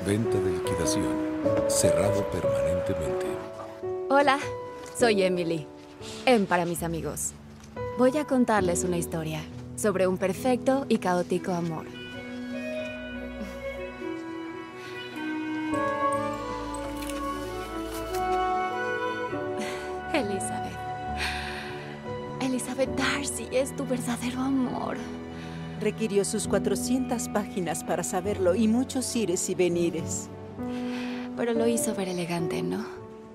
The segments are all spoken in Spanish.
Venta de liquidación. Cerrado permanentemente. Hola, soy Emily. Para mis amigos. Voy a contarles una historia sobre un perfecto y caótico amor. Elizabeth. Elizabeth Darcy es tu verdadero amor. Requirió sus 400 páginas para saberlo y muchos ires y venires. Pero lo hizo ver elegante, ¿no?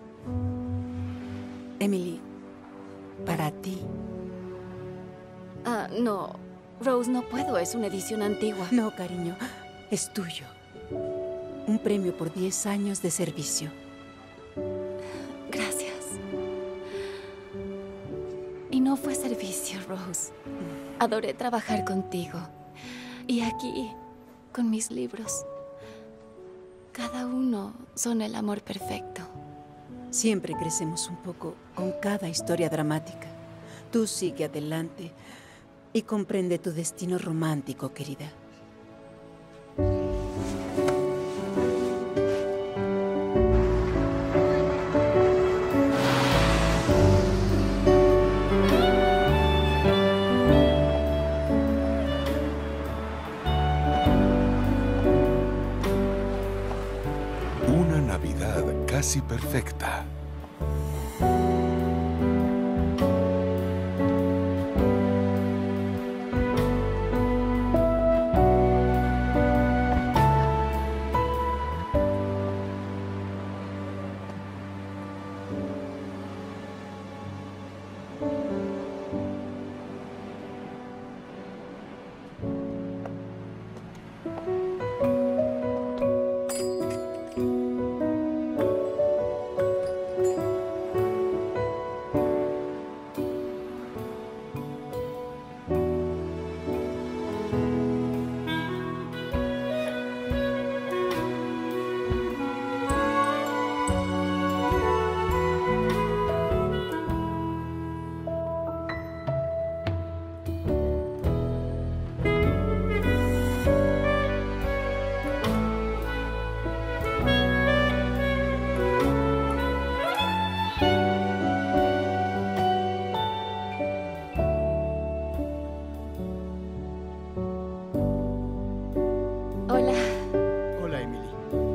Emily, para ti. No. Rose, no puedo. Es una edición antigua. No, cariño. Es tuyo. Un premio por 10 años de servicio. Gracias. Y no fue servicio, Rose. Adoré trabajar contigo. Y aquí, con mis libros. Cada uno son el amor perfecto. Siempre crecemos un poco con cada historia dramática. Tú sigue adelante y comprende tu destino romántico, querida. Una Navidad casi perfecta. Hola. Hola, Emily.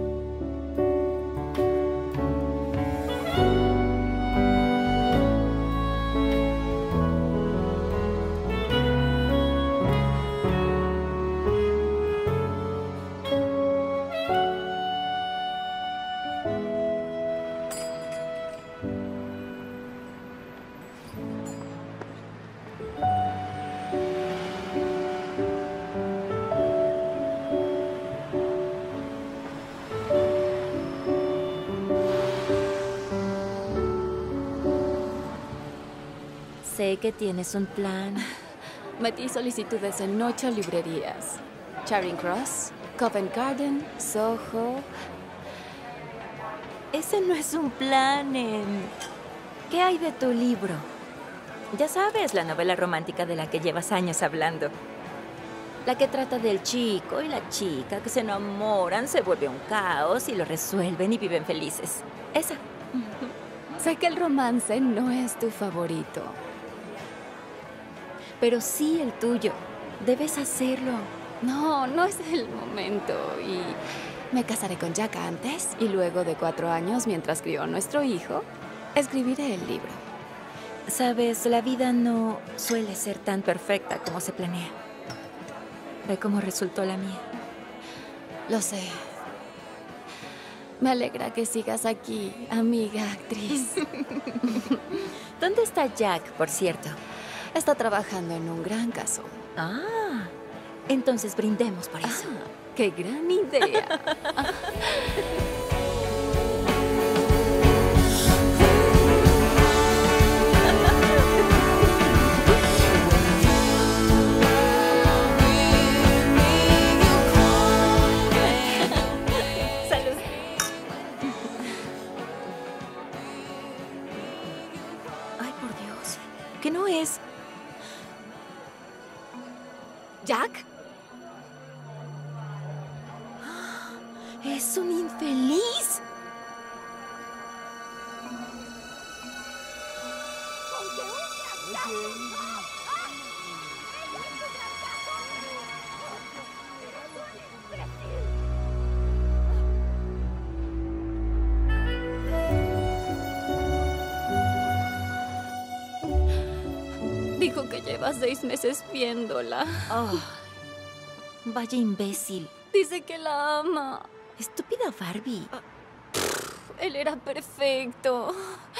Sé que tienes un plan. Metí solicitudes en 8 librerías. Charing Cross, Covent Garden, Soho. Ese no es un plan, ¿Qué hay de tu libro? Ya sabes, la novela romántica de la que llevas años hablando. La que trata del chico y la chica que se enamoran, se vuelve un caos y lo resuelven y viven felices. Esa. Sé que el romance no es tu favorito. Pero sí el tuyo. Debes hacerlo. No, no es el momento. Y me casaré con Jack antes y luego de 4 años, mientras crió a nuestro hijo, escribiré el libro. Sabes, la vida no suele ser tan perfecta como se planea. Ve cómo resultó la mía. Lo sé. Me alegra que sigas aquí, amiga actriz. ¿Dónde está Jack, por cierto? Está trabajando en un gran caso. Ah, entonces brindemos por eso. ¡Qué gran idea! Salud. Ay, por Dios. ¿Qué no es? ¿Jack? Es un infeliz. Dijo que lleva 6 meses viéndola. Oh, vaya imbécil. Dice que la ama. Estúpida Barbie. Él era perfecto.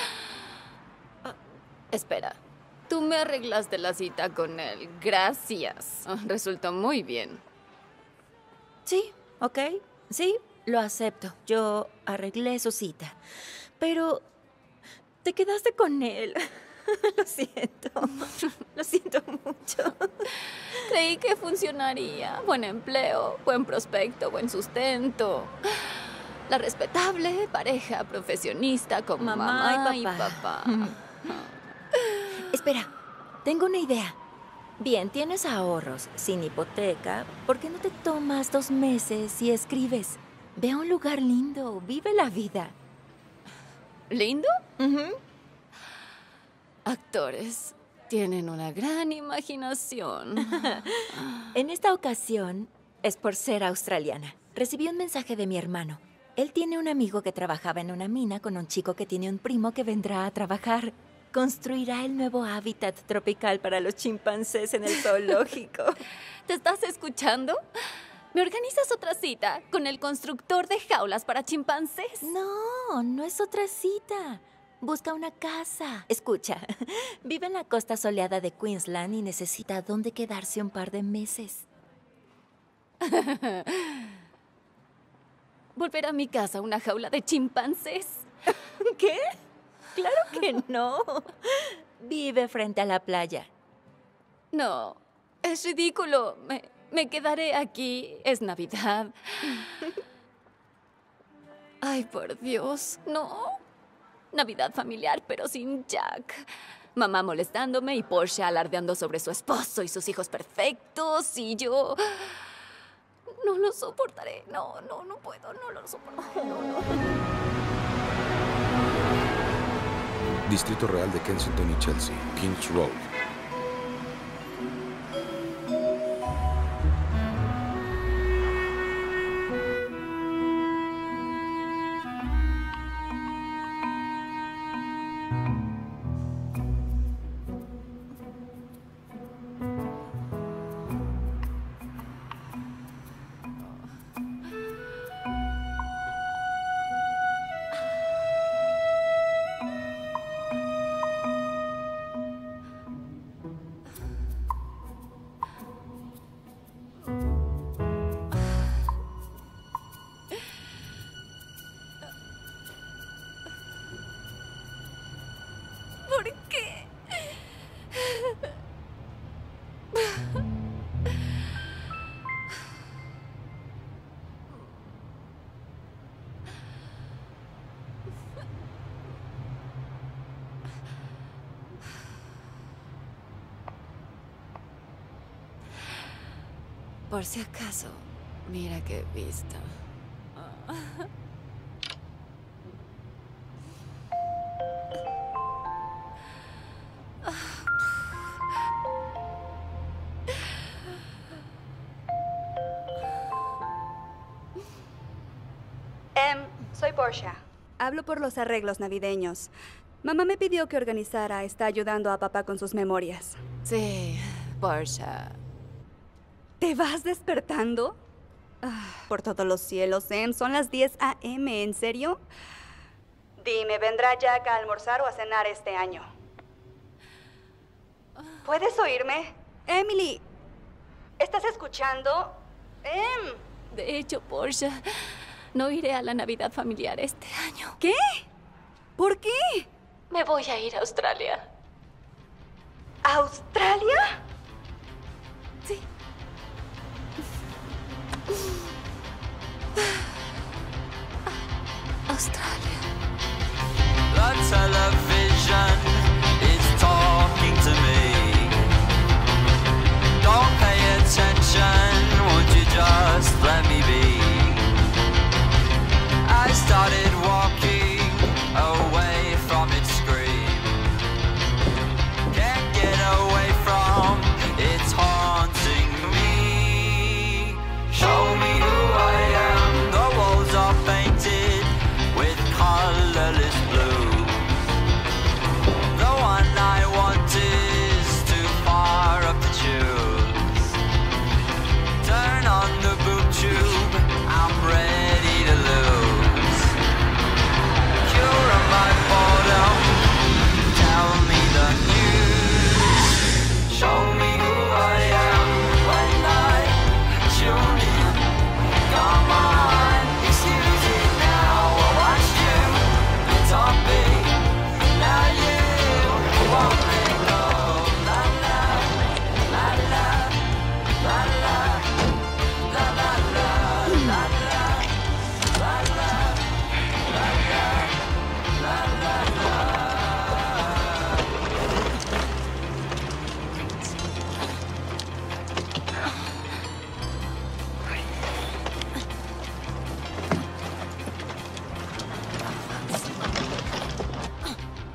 Espera, tú me arreglaste la cita con él. Gracias. Resultó muy bien. Sí, ok. Sí, lo acepto. Yo arreglé su cita. Pero te quedaste con él. Lo siento. Lo siento mucho. Creí que funcionaría. Buen empleo, buen prospecto, buen sustento. La respetable pareja profesionista con mamá y papá. Espera, tengo una idea. Bien, tienes ahorros, sin hipoteca. ¿Por qué no te tomas 2 meses y escribes? Ve a un lugar lindo, vive la vida. ¿Lindo? Actores tienen una gran imaginación. En esta ocasión es por ser australiana. Recibí un mensaje de mi hermano. Él tiene un amigo que trabajaba en una mina con un chico que tiene un primo que vendrá a trabajar. Construirá el nuevo hábitat tropical para los chimpancés en el zoológico. ¿Te estás escuchando? ¿Me organizas otra cita con el constructor de jaulas para chimpancés? No, no es otra cita. Busca una casa. Escucha, vive en la costa soleada de Queensland y necesita dónde quedarse un par de meses. Volver a mi casa a una jaula de chimpancés. ¿Qué? Claro que no. Vive frente a la playa. No, es ridículo. Me quedaré aquí. Es Navidad. Ay, por Dios, no. Navidad familiar, pero sin Jack. Mamá molestándome y Portia alardeando sobre su esposo y sus hijos perfectos. Y yo... No lo soportaré. No puedo. No lo soportaré. No. Distrito Real de Kensington y Chelsea, Kings Road. ¿Por qué? Por si acaso, mira qué vista. Soy Portia. Hablo por los arreglos navideños. Mamá me pidió que organizara. Está ayudando a papá con sus memorias. Sí, Portia. ¿Te vas despertando? Por todos los cielos, Em. Son las 10 a.m. ¿En serio? Dime, ¿vendrá Jack a almorzar o a cenar este año? ¿Puedes oírme? Emily, ¿estás escuchando? Em. De hecho, Portia, no iré a la Navidad familiar este año. ¿Qué? ¿Por qué? Me voy a ir a Australia. ¿Australia? Sí. Australia. The television is talking to me. Don't pay attention, won't you just let me be?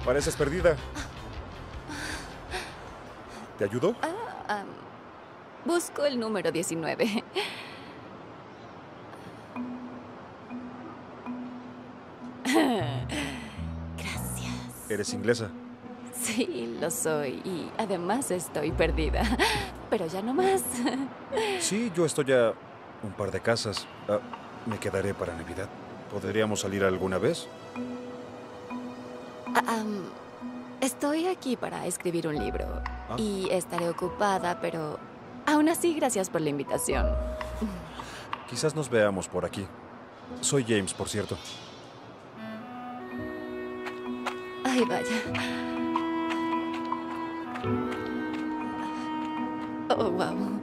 Pareces perdida. ¿Te ayudo? Busco el número 19. Gracias. ¿Eres inglesa? Sí, lo soy. Y además estoy perdida. Pero ya no más. Sí, yo estoy a un par de casas. Me quedaré para Navidad. ¿Podríamos salir alguna vez? Estoy aquí para escribir un libro. Y estaré ocupada, pero aún así, gracias por la invitación. Quizás nos veamos por aquí. Soy James, por cierto. Ay, vaya. Oh, wow.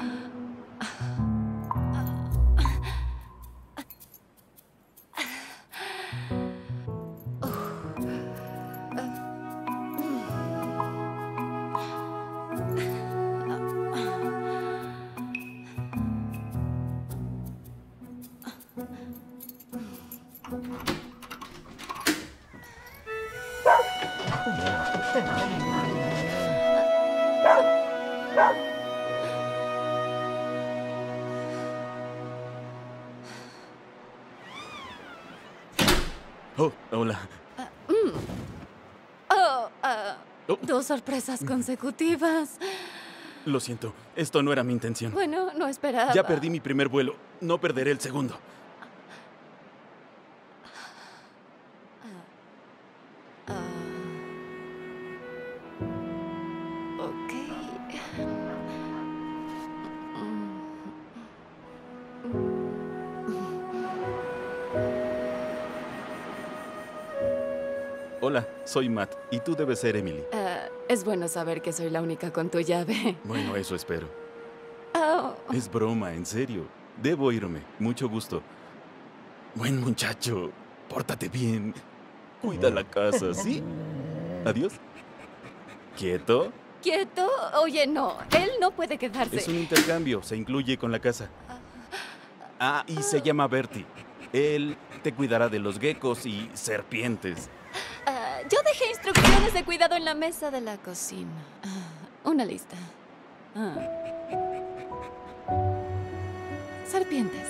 Oh, hola. Dos sorpresas consecutivas. Lo siento, esto no era mi intención. Bueno, no esperaba. Ya perdí mi primer vuelo. No perderé el segundo. Ok. Hola, soy Matt y tú debes ser Emily. Es bueno saber que soy la única con tu llave. Bueno, eso espero. Oh. Es broma, en serio. Debo irme. Mucho gusto. Buen muchacho. Pórtate bien. Cuida la casa, ¿sí? Adiós. ¿Quieto? ¿Quieto? Oye, no. Él no puede quedarse. Es un intercambio. Se incluye con la casa. Y se llama Bertie. Él te cuidará de los geckos y serpientes. Yo dejé instrucciones de cuidado en la mesa de la cocina. Una lista. Serpientes.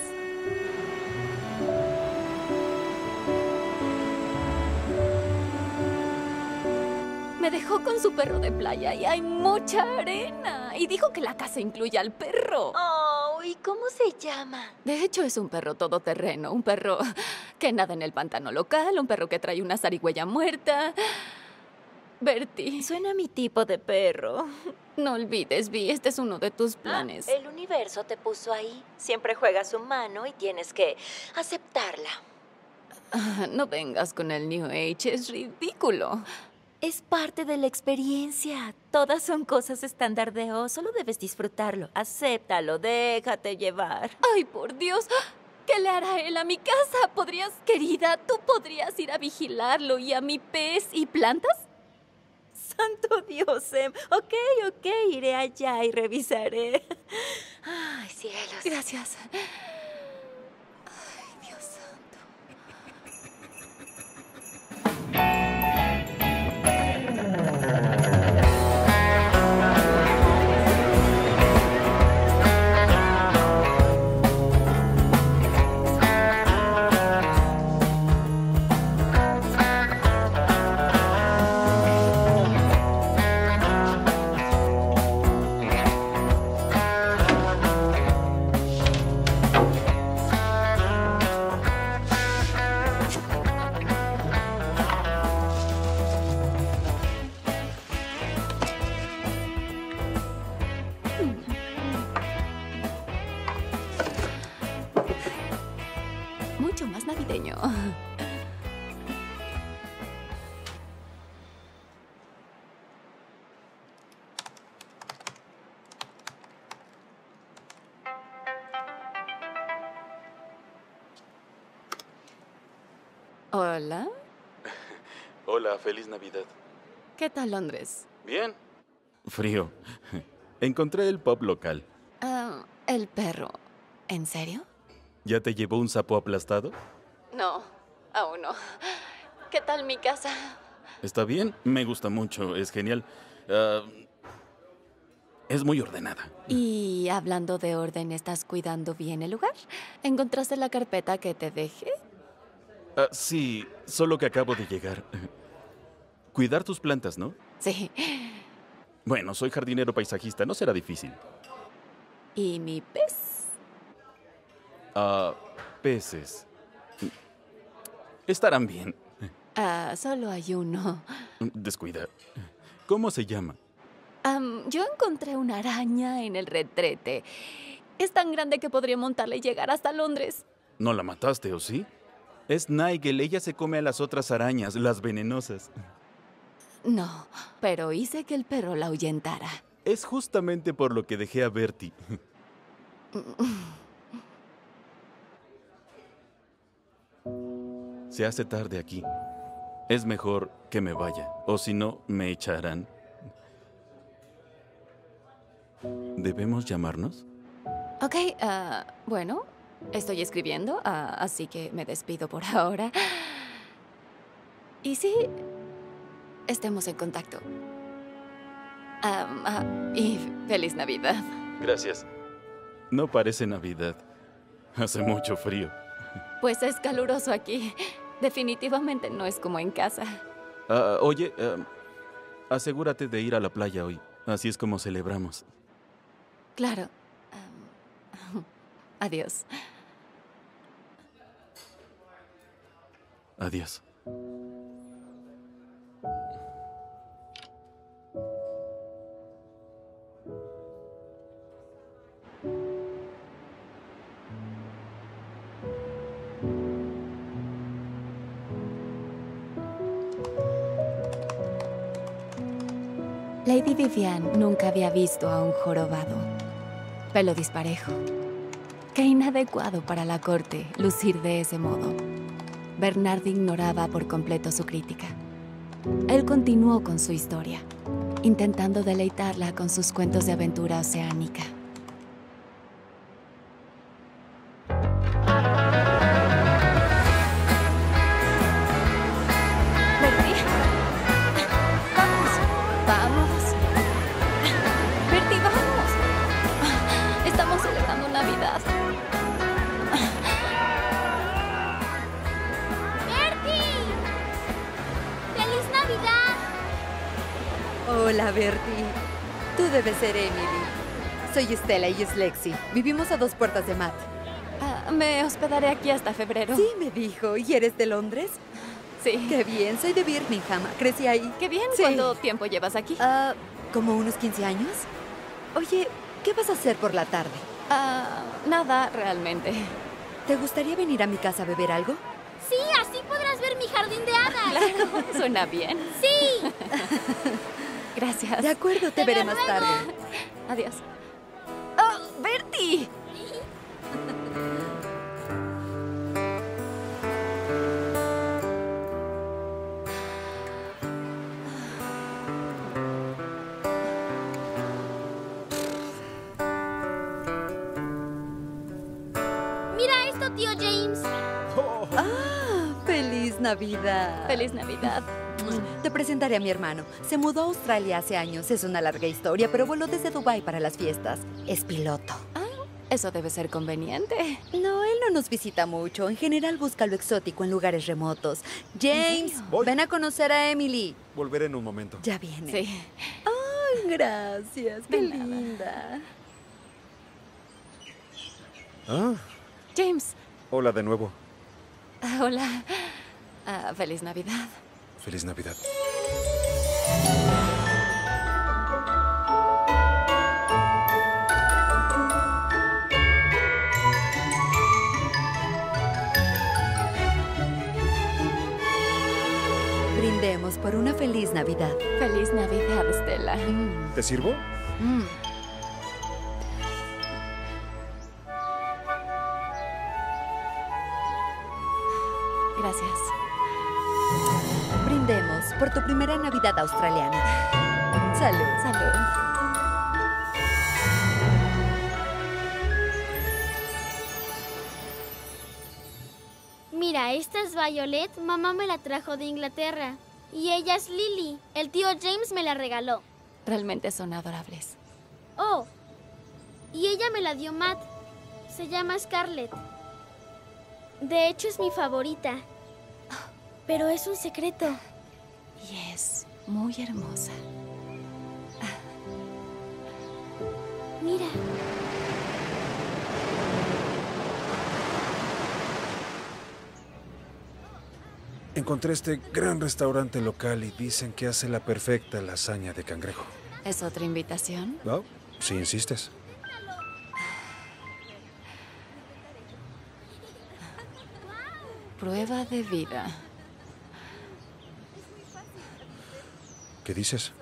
Me dejó con su perro de playa y hay mucha arena. Y dijo que la casa incluye al perro. Oh, ¿y cómo se llama? De hecho, es un perro todoterreno. Un perro que nada en el pantano local. Un perro que trae una zarigüeya muerta. Bertie. Suena a mi tipo de perro. No olvides, Vi, este es uno de tus planes. El universo te puso ahí. Siempre juegas humano y tienes que aceptarla. No vengas con el New Age, es ridículo. Es parte de la experiencia. Todas son cosas estándar de O. Solo debes disfrutarlo. Acéptalo, déjate llevar. Ay, por Dios. ¿Qué le hará él a mi casa? Querida, tú podrías ir a vigilarlo y a mi pez y plantas? Santo Dios, Em. Ok, iré allá y revisaré. Ay, cielos. Gracias. Ay, Dios santo. Mucho más navideño. Hola. Hola, feliz Navidad. ¿Qué tal Londres? Bien. Frío. Encontré el pub local. El perro. ¿En serio? ¿Ya te llevó un sapo aplastado? No, aún no. ¿Qué tal mi casa? ¿Está bien? Me gusta mucho, es genial. Es muy ordenada. Y hablando de orden, ¿estás cuidando bien el lugar? ¿Encontraste la carpeta que te dejé? Sí, solo que acabo de llegar. Cuidar tus plantas, ¿no? Sí. Bueno, soy jardinero paisajista, no será difícil. ¿Y mi pez? Peces. Estarán bien. Solo hay uno. Descuida. ¿Cómo se llama? Yo encontré una araña en el retrete. Es tan grande que podría montarla y llegar hasta Londres. ¿No la mataste, o sí? Es Nigel, ella se come a las otras arañas, las venenosas. No, pero hice que el perro la ahuyentara. Es justamente por lo que dejé a Bertie. Se hace tarde aquí. Es mejor que me vaya, o si no, me echarán. ¿Debemos llamarnos? Ok, bueno, estoy escribiendo, así que me despido por ahora. Y sí, estemos en contacto. Y feliz Navidad. Gracias. No parece Navidad. Hace mucho frío. Pues es caluroso aquí. Definitivamente no es como en casa. Oye, asegúrate de ir a la playa hoy. Así es como celebramos. Claro. Adiós. Adiós. Lady Vivian nunca había visto a un jorobado. Pelo disparejo. Qué inadecuado para la corte lucir de ese modo. Bernard ignoraba por completo su crítica. Él continuó con su historia, intentando deleitarla con sus cuentos de aventura oceánica. Bertie, vamos. Bertie, vamos. Estamos celebrando Navidad. ¡Bertie! ¡Feliz Navidad! Hola, Bertie. Tú debes ser Emily. Soy Estela y es Lexi. Vivimos a 2 puertas de Matt. Me hospedaré aquí hasta febrero. Sí, me dijo. ¿Y eres de Londres? Sí. Qué bien, soy de Birmingham. Crecí ahí. Qué bien. Sí. ¿Cuánto tiempo llevas aquí? ¿Como unos 15 años? Oye, ¿qué vas a hacer por la tarde? Nada, realmente. ¿Te gustaría venir a mi casa a beber algo? Sí, así podrás ver mi jardín de hadas. Claro, suena bien. Sí. Gracias. De acuerdo, te veré más tarde. Adiós. ¡Oh, Bertie! Mira esto, tío James. ¡Feliz Navidad! ¡Feliz Navidad! Te presentaré a mi hermano. Se mudó a Australia hace años. Es una larga historia, pero voló desde Dubái para las fiestas. Es piloto. Eso debe ser conveniente. No, él no nos visita mucho. En general busca lo exótico en lugares remotos. James, Voy. ven a conocer a Emily. Volveré en un momento. Ya viene. Sí. Ay, gracias. Qué De nada. linda. James. Hola de nuevo. Hola. Feliz Navidad. Feliz Navidad. Brindemos por una feliz Navidad. Feliz Navidad, Estela. ¿Te sirvo? Gracias. Brindemos por tu primera Navidad australiana. Salud. Salud. Mira, esta es Violet. Mamá me la trajo de Inglaterra. Y ella es Lily. El tío James me la regaló. Realmente son adorables. Oh, y ella me la dio Matt. Se llama Scarlett. De hecho, es mi favorita. Pero es un secreto. Y es muy hermosa. Mira. Encontré este gran restaurante local y dicen que hace la perfecta lasaña de cangrejo. ¿Es otra invitación? ¿No? Si insistes. Prueba de vida. ¿Qué dices?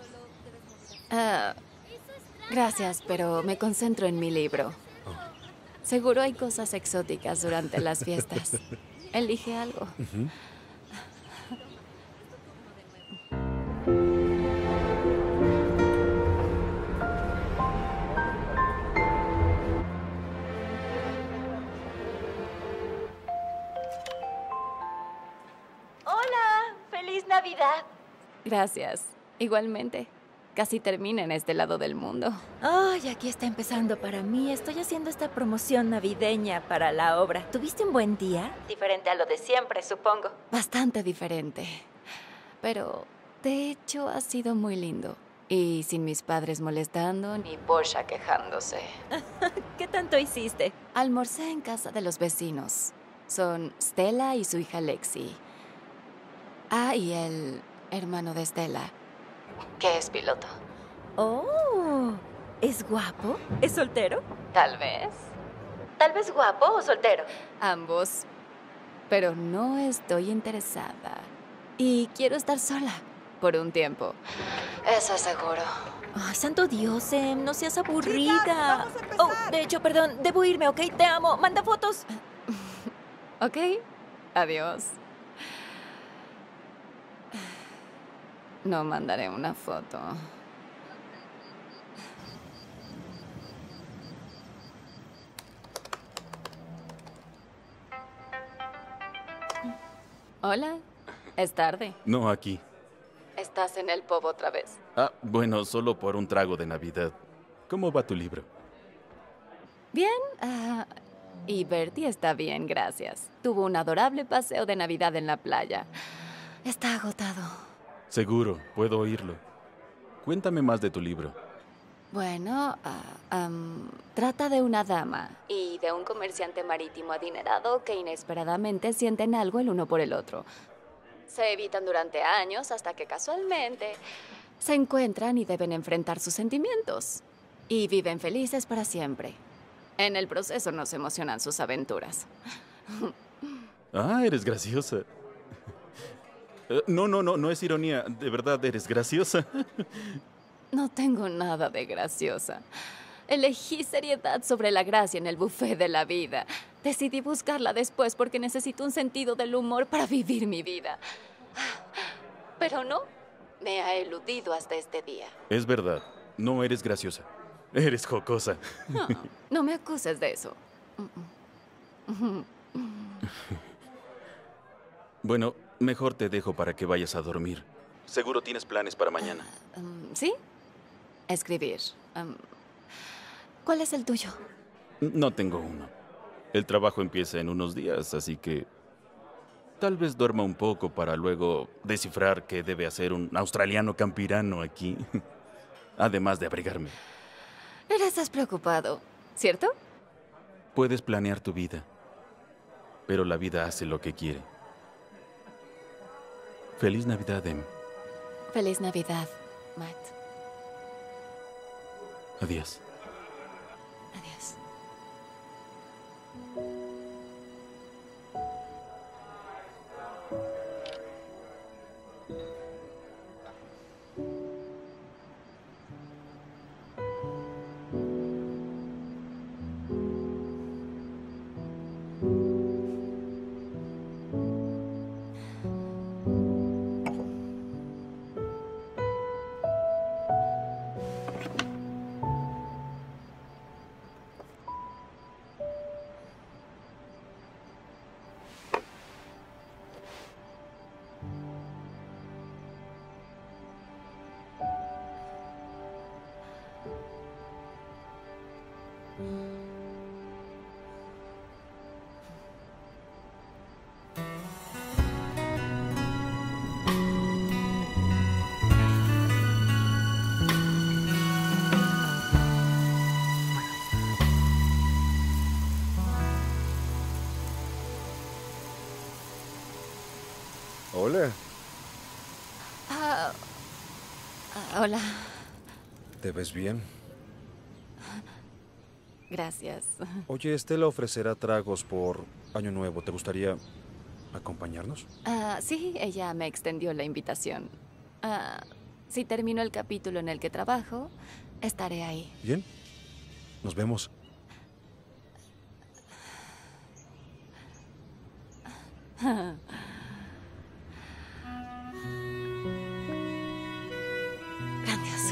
Gracias, pero me concentro en mi libro. Seguro hay cosas exóticas durante las fiestas. Elige algo. Hola, feliz Navidad. Gracias. Igualmente. Casi termina en este lado del mundo. Ay, aquí está empezando para mí. Estoy haciendo esta promoción navideña para la obra. ¿Tuviste un buen día? Diferente a lo de siempre, supongo. Bastante diferente. Pero, de hecho, ha sido muy lindo. Y sin mis padres molestando ni Porsche quejándose. ¿Qué tanto hiciste? Almorcé en casa de los vecinos. Son Stella y su hija Lexi. Ah, y el hermano de Stella, que es piloto. Oh, ¿es guapo? ¿Es soltero? Tal vez. Tal vez guapo o soltero. Ambos. Pero no estoy interesada. Y quiero estar sola por un tiempo. Eso es seguro. Ay, santo Dios, Em, no seas aburrida. Oh, de hecho, perdón, debo irme, ¿ok? Te amo. Manda fotos. ¿Ok? Adiós. No mandaré una foto. Hola. Es tarde. No, aquí. ¿Estás en el pub otra vez? Ah, bueno, solo por un trago de Navidad. ¿Cómo va tu libro? Bien. Y Bertie está bien, gracias. Tuvo un adorable paseo de Navidad en la playa. Está agotado. Seguro, puedo oírlo. Cuéntame más de tu libro. Bueno, trata de una dama y de un comerciante marítimo adinerado que inesperadamente sienten algo el uno por el otro. Se evitan durante años hasta que casualmente se encuentran y deben enfrentar sus sentimientos. Y viven felices para siempre. En el proceso nos emocionan sus aventuras. Ah, eres graciosa. No es ironía. De verdad, eres graciosa. No tengo nada de graciosa. Elegí seriedad sobre la gracia en el buffet de la vida. Decidí buscarla después porque necesito un sentido del humor para vivir mi vida. Pero no, me ha eludido hasta este día. Es verdad, no eres graciosa. Eres jocosa. No, no me acuses de eso. Bueno, mejor te dejo para que vayas a dormir. Seguro tienes planes para mañana. ¿Sí? Escribir. ¿Cuál es el tuyo? No tengo uno. El trabajo empieza en unos días, así que tal vez duerma un poco para luego descifrar qué debe hacer un australiano campirano aquí. Además de abrigarme. Estás preocupado, ¿cierto? Puedes planear tu vida, pero la vida hace lo que quiere. Feliz Navidad, Em. Feliz Navidad, Matt. Adiós. Adiós. Hola. Hola. ¿Te ves bien? Gracias. Oye, Estela ofrecerá tragos por Año Nuevo. ¿Te gustaría acompañarnos? Sí, ella me extendió la invitación. Si termino el capítulo en el que trabajo, estaré ahí. Bien. Nos vemos. Grandioso.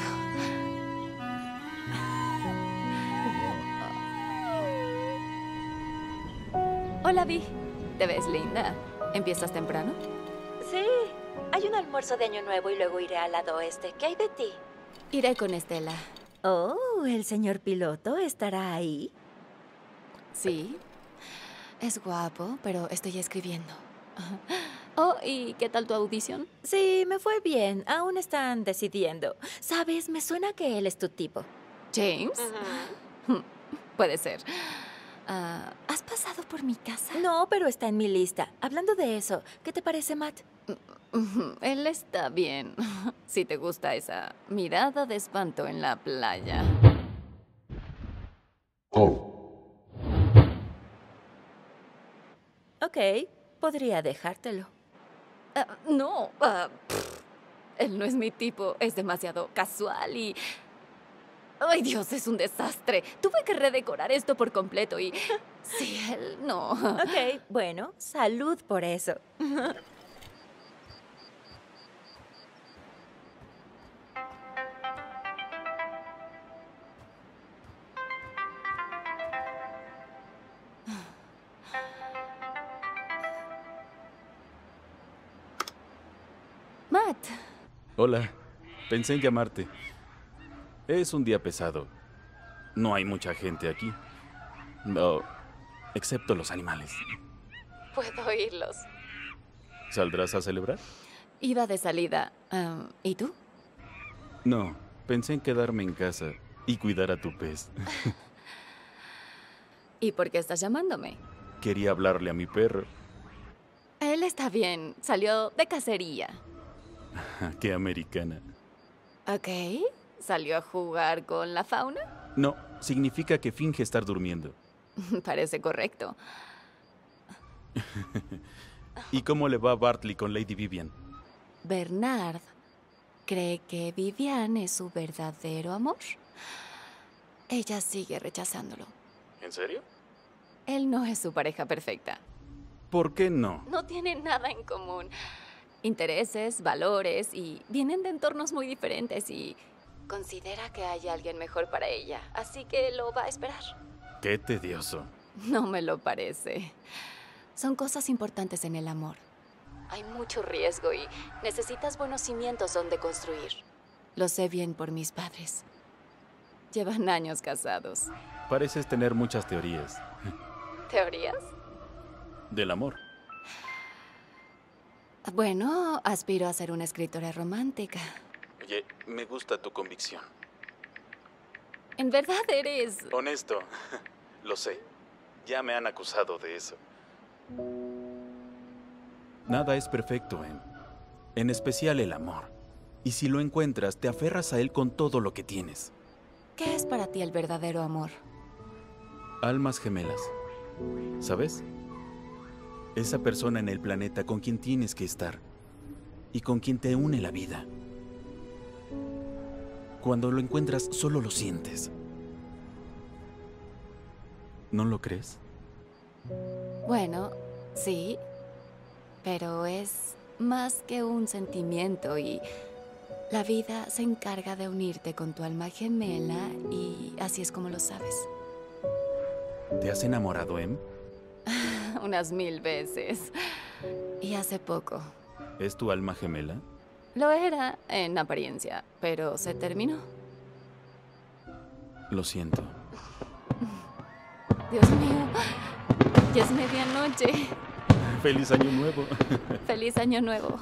Hola, Vi. Te ves linda. ¿Empiezas temprano? Sí, hay un almuerzo de Año Nuevo y luego iré al lado oeste. ¿Qué hay de ti? Iré con Estela. Oh, ¿el señor piloto estará ahí? Sí. Es guapo, pero estoy escribiendo. Oh, ¿y qué tal tu audición? Sí, me fue bien. Aún están decidiendo. ¿Sabes? Me suena que él es tu tipo. ¿James? Puede ser. ¿Has pasado por mi casa? No, pero está en mi lista. Hablando de eso, ¿qué te parece, Matt? Él está bien. Si te gusta esa mirada de espanto en la playa. Ok, podría dejártelo. No. Él no es mi tipo. Es demasiado casual y... ¡Ay, Dios! Es un desastre. Tuve que redecorar esto por completo y... Sí, él no. Ok, bueno, salud por eso. Matt. Hola, pensé en llamarte. Es un día pesado. No hay mucha gente aquí. No, excepto los animales. Puedo oírlos. ¿Saldrás a celebrar? Iba de salida. ¿Y tú? No, pensé en quedarme en casa y cuidar a tu pez. ¿Y por qué estás llamándome? Quería hablarle a mi perro. Él está bien. Salió de cacería. ¡Qué americana! Ok. ¿Salió a jugar con la fauna? No, significa que finge estar durmiendo. Parece correcto. ¿Y cómo le va a Bartley con Lady Vivian? Bernard cree que Vivian es su verdadero amor. Ella sigue rechazándolo. ¿En serio? Él no es su pareja perfecta. ¿Por qué no? No tienen nada en común. Intereses, valores y vienen de entornos muy diferentes y considera que hay alguien mejor para ella. Así que lo va a esperar. Qué tedioso. No me lo parece. Son cosas importantes en el amor. Hay mucho riesgo y necesitas buenos cimientos donde construir. Lo sé bien por mis padres. Llevan años casados. Pareces tener muchas teorías. ¿Teorías? Del amor. Bueno, aspiro a ser una escritora romántica. Oye, me gusta tu convicción. En verdad eres... Honesto. Lo sé. Ya me han acusado de eso. Nada es perfecto, en especial el amor. Y si lo encuentras, te aferras a él con todo lo que tienes. ¿Qué es para ti el verdadero amor? Almas gemelas. ¿Sabes? Esa persona en el planeta con quien tienes que estar y con quien te une la vida. Cuando lo encuentras, solo lo sientes. ¿No lo crees? Bueno, sí, pero es más que un sentimiento y la vida se encarga de unirte con tu alma gemela y así es como lo sabes. ¿Te has enamorado, Em? Unas 1000 veces. Y hace poco. ¿Es tu alma gemela? Lo era en apariencia, pero se terminó. Lo siento. Dios mío, ya es medianoche. ¡Feliz Año Nuevo! ¡Feliz Año Nuevo!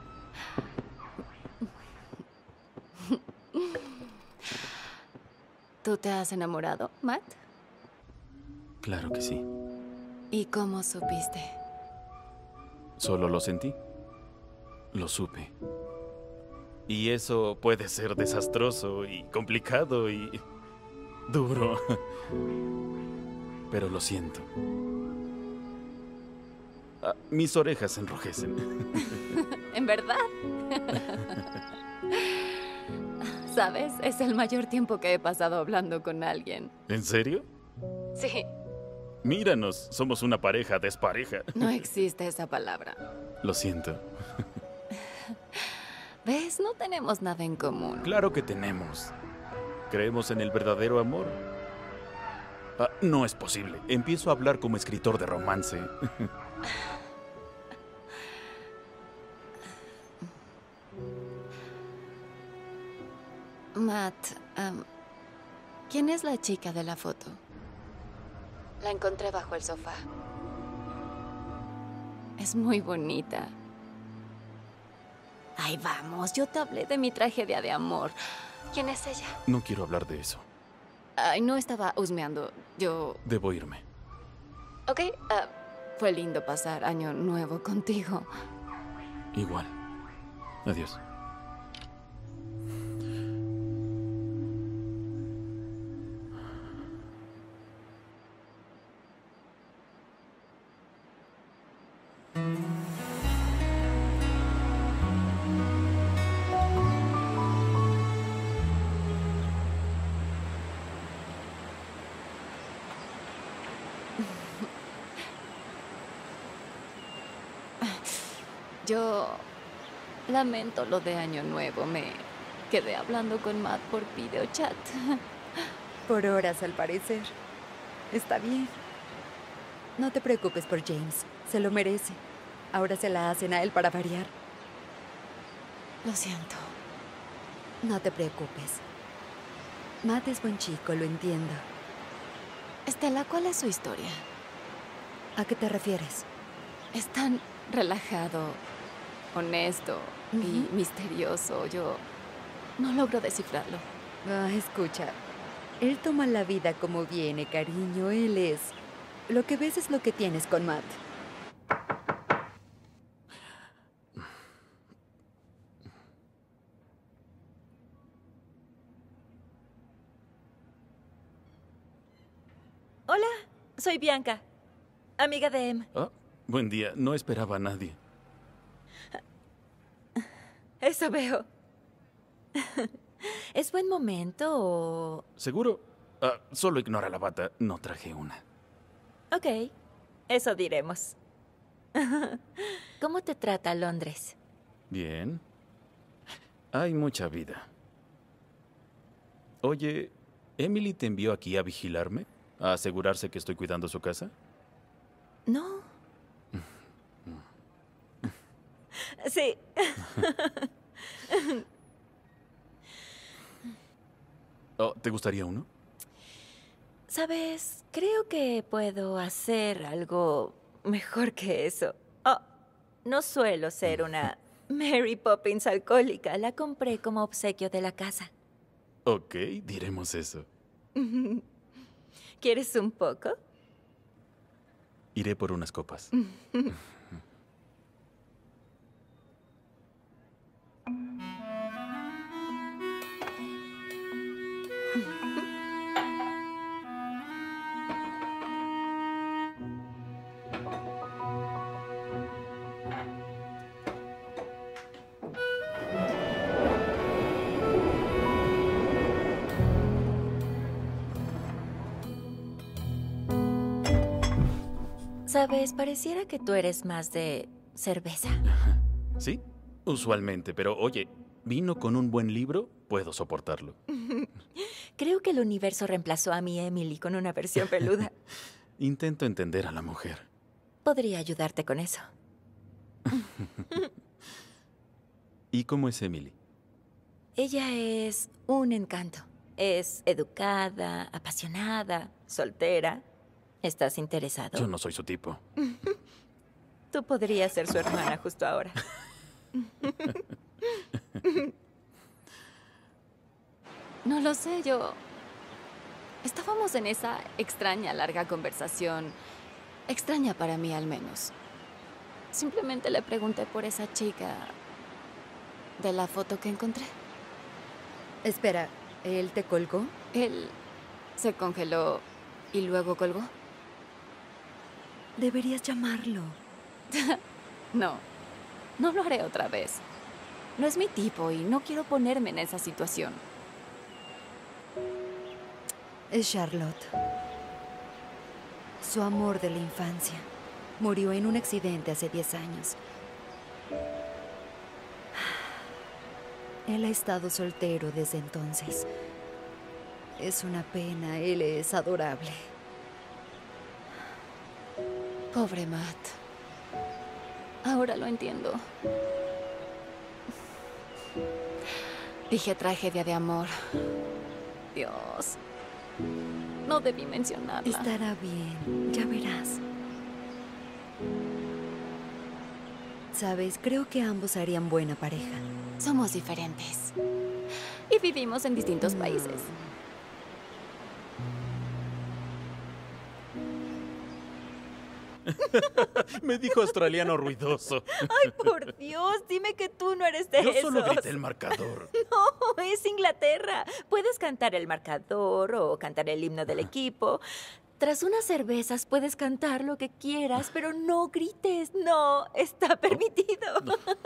¿Tú te has enamorado, Matt? Claro que sí. ¿Y cómo supiste? Solo lo sentí. Lo supe. Y eso puede ser desastroso y complicado y duro. Pero lo siento. Mis orejas se enrojecen. ¿En verdad? ¿Sabes? Es el mayor tiempo que he pasado hablando con alguien. ¿En serio? Sí. Míranos, somos una pareja despareja. No existe esa palabra. Lo siento. ¿Ves? No tenemos nada en común. Claro que tenemos. ¿Creemos en el verdadero amor? No es posible. Empiezo a hablar como escritor de romance. Matt, ¿quién es la chica de la foto? La encontré bajo el sofá. Es muy bonita. Ay, vamos, yo te hablé de mi tragedia de amor. ¿Quién es ella? No quiero hablar de eso. Ay, no estaba husmeando. Yo... Debo irme. Ok, fue lindo pasar Año Nuevo contigo. Igual. Adiós. Yo lamento lo de Año Nuevo. Me quedé hablando con Matt por videochat. Por horas, al parecer. Está bien. No te preocupes por James. Se lo merece. Ahora se la hacen a él para variar. Lo siento. No te preocupes. Matt es buen chico, lo entiendo. Estela, ¿cuál es su historia? ¿A qué te refieres? Es tan relajado, honesto y misterioso. Yo no logro descifrarlo. Escucha. Él toma la vida como viene, cariño. Él es... Lo que ves es lo que tienes con Matt. Hola, soy Bianca, amiga de Em. Buen día. No esperaba a nadie. Eso veo. ¿Es buen momento o...? ¿Seguro? Solo ignora la bata. No traje una. Ok, eso diremos. ¿Cómo te trata Londres? Bien. Hay mucha vida. Oye, ¿Emily te envió aquí a vigilarme? ¿A asegurarse que estoy cuidando su casa? No. Sí. ¿Te gustaría uno? ¿Sabes? Creo que puedo hacer algo mejor que eso. No suelo ser una Mary Poppins alcohólica. La compré como obsequio de la casa. Ok, diremos eso. ¿Quieres un poco? Iré por unas copas. Sabes, pareciera que tú eres más de cerveza. ¿Sí? Usualmente, pero oye, vino con un buen libro, puedo soportarlo. Creo que el universo reemplazó a mi Emily con una versión peluda. Intento entender a la mujer. Podría ayudarte con eso. ¿Y cómo es Emily? Ella es un encanto. Es educada, apasionada, soltera. ¿Estás interesado? Yo no soy su tipo. Tú podrías ser su hermana justo ahora. No lo sé, estábamos en esa extraña larga conversación. Extraña para mí, al menos. Simplemente le pregunté por esa chica de la foto que encontré. Espera, ¿él te colgó? Él se congeló y luego colgó. Deberías llamarlo. No, no lo haré otra vez. No es mi tipo y no quiero ponerme en esa situación. Es Charlotte. Su amor de la infancia. Murió en un accidente hace 10 años. Él ha estado soltero desde entonces. Es una pena, él es adorable. Pobre Matt. Ahora lo entiendo. Dije tragedia de amor. Dios. No debí mencionarla. Estará bien, ya verás. Sabes, creo que ambos harían buena pareja. Somos diferentes. Y vivimos en distintos países. Me dijo australiano ruidoso. ¡Ay, por Dios! Dime que tú no eres de Yo esos. solo grité el marcador. No, es Inglaterra. Puedes cantar el marcador o cantar el himno del equipo. Tras unas cervezas puedes cantar lo que quieras, pero no grites. No, está permitido.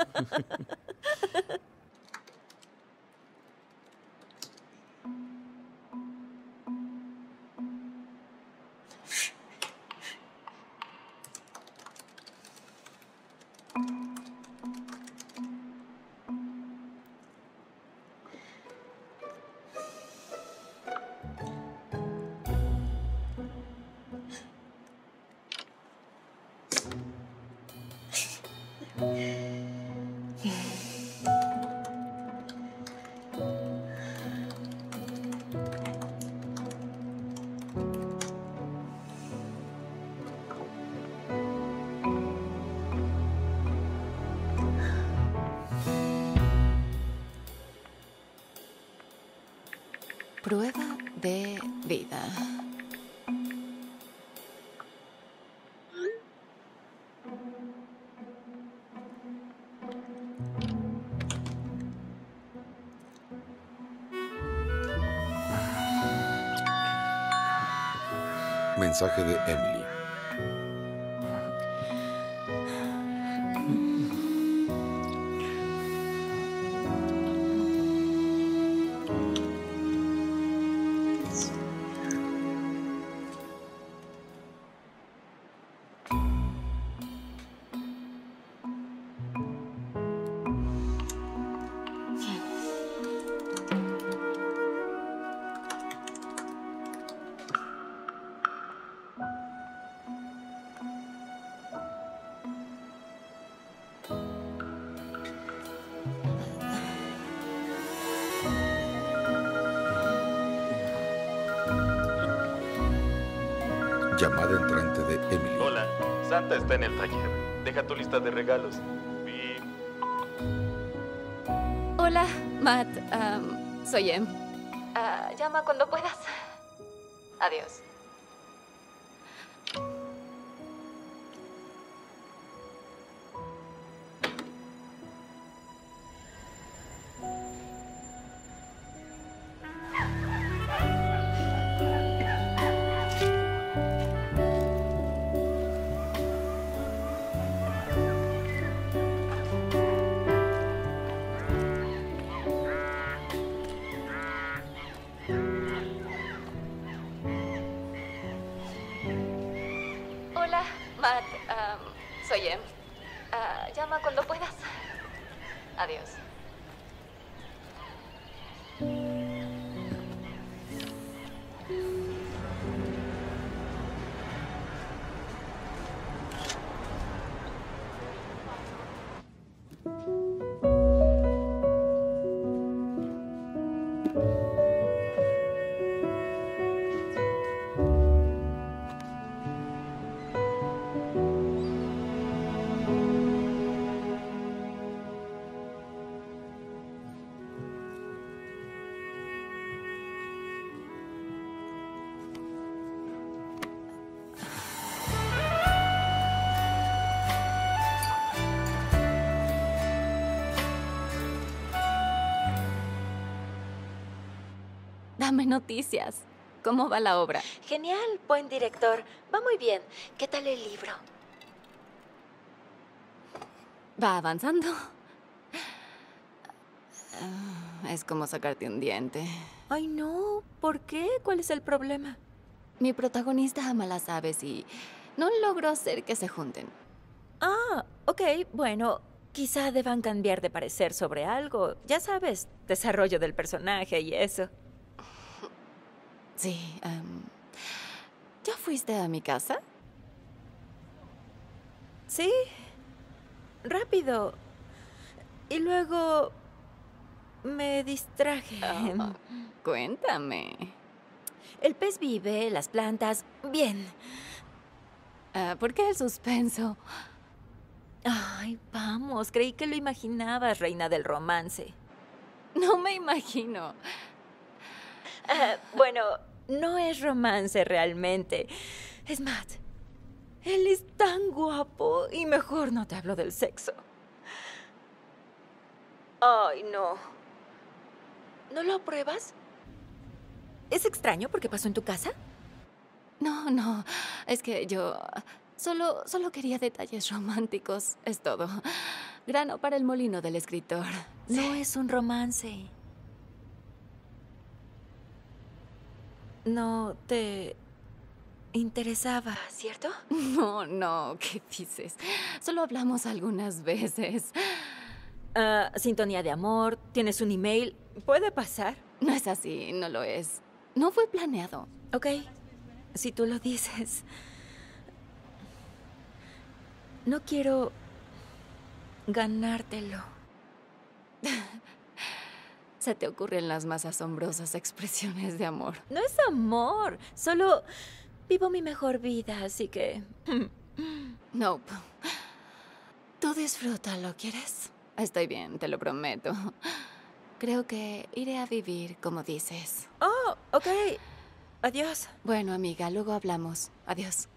Prueba de vida. Mensaje de Emily. Llamada entrante de Emily. Hola, Santa está en el taller. Deja tu lista de regalos. Bip. Hola, Matt. Soy Em. Llama cuando puedas. Adiós. Hola, Matt. Soy Em. Llama cuando puedas. Adiós. Dame noticias. ¿Cómo va la obra? Genial, buen director. Va muy bien. ¿Qué tal el libro? Va avanzando. Es como sacarte un diente. Ay, no. ¿Por qué? ¿Cuál es el problema? Mi protagonista ama las aves y no logro hacer que se junten. Ah, ok, bueno, quizá deban cambiar de parecer sobre algo. Ya sabes, desarrollo del personaje y eso. Sí, ¿ya fuiste a mi casa? Sí, rápido. Y luego me distraje. Cuéntame. El pez vive, las plantas, bien. ¿Por qué el suspenso? Ay, vamos, creí que lo imaginabas, reina del romance. No me imagino. Bueno, no es romance realmente. Es Matt. Él es tan guapo y mejor no te hablo del sexo. Ay, no. ¿No lo apruebas? ¿Es extraño porque pasó en tu casa? No, es que yo solo quería detalles románticos, es todo. Grano para el molino del escritor. No es un romance. No te interesaba, ¿cierto? No, ¿qué dices? Solo hablamos algunas veces. Sintonía de amor, tienes un email, puede pasar. No es así, no lo es. No fue planeado. Ok, si tú lo dices. No quiero ganártelo. Se te ocurren las más asombrosas expresiones de amor. No es amor, solo vivo mi mejor vida, así que... Nope. Tú disfrútalo, ¿quieres? Estoy bien, te lo prometo. Creo que iré a vivir como dices. Oh, ok. Adiós. Bueno, amiga, luego hablamos. Adiós.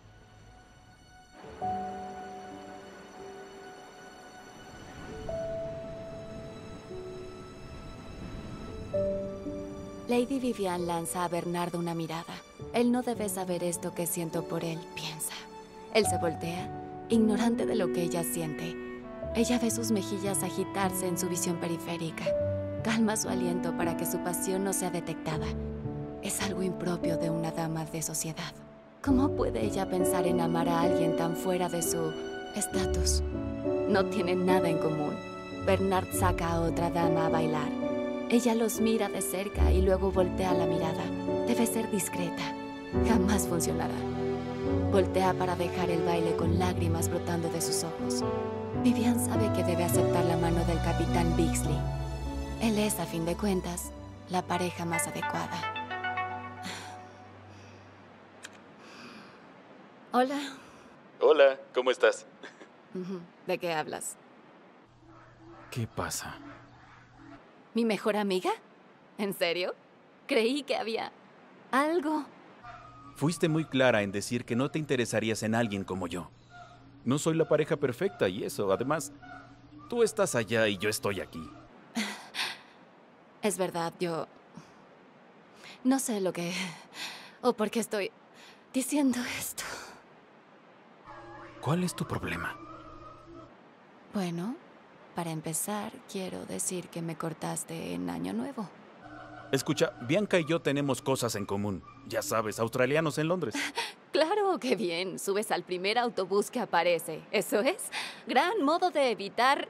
Lady Vivian lanza a Bernardo una mirada. Él no debe saber esto que siento por él, piensa. Él se voltea, ignorante de lo que ella siente. Ella ve sus mejillas agitarse en su visión periférica. Calma su aliento para que su pasión no sea detectada. Es algo impropio de una dama de sociedad. ¿Cómo puede ella pensar en amar a alguien tan fuera de su estatus? No tienen nada en común. Bernard saca a otra dama a bailar. Ella los mira de cerca y luego voltea la mirada. Debe ser discreta. Jamás funcionará. Voltea para dejar el baile con lágrimas brotando de sus ojos. Vivian sabe que debe aceptar la mano del capitán Bixley. Él es, a fin de cuentas, la pareja más adecuada. Hola. Hola, ¿cómo estás? ¿De qué hablas? ¿Qué pasa? ¿Mi mejor amiga? ¿En serio? Creí que había algo. Fuiste muy clara en decir que no te interesarías en alguien como yo. No soy la pareja perfecta y eso, además, tú estás allá y yo estoy aquí. Es verdad, yo no sé lo que o por qué estoy diciendo esto. ¿Cuál es tu problema? Bueno, para empezar, quiero decir que me cortaste en Año Nuevo. Escucha, Bianca y yo tenemos cosas en común. Ya sabes, australianos en Londres. Claro, qué bien. Subes al primer autobús que aparece. ¿Eso es? Gran modo de evitar...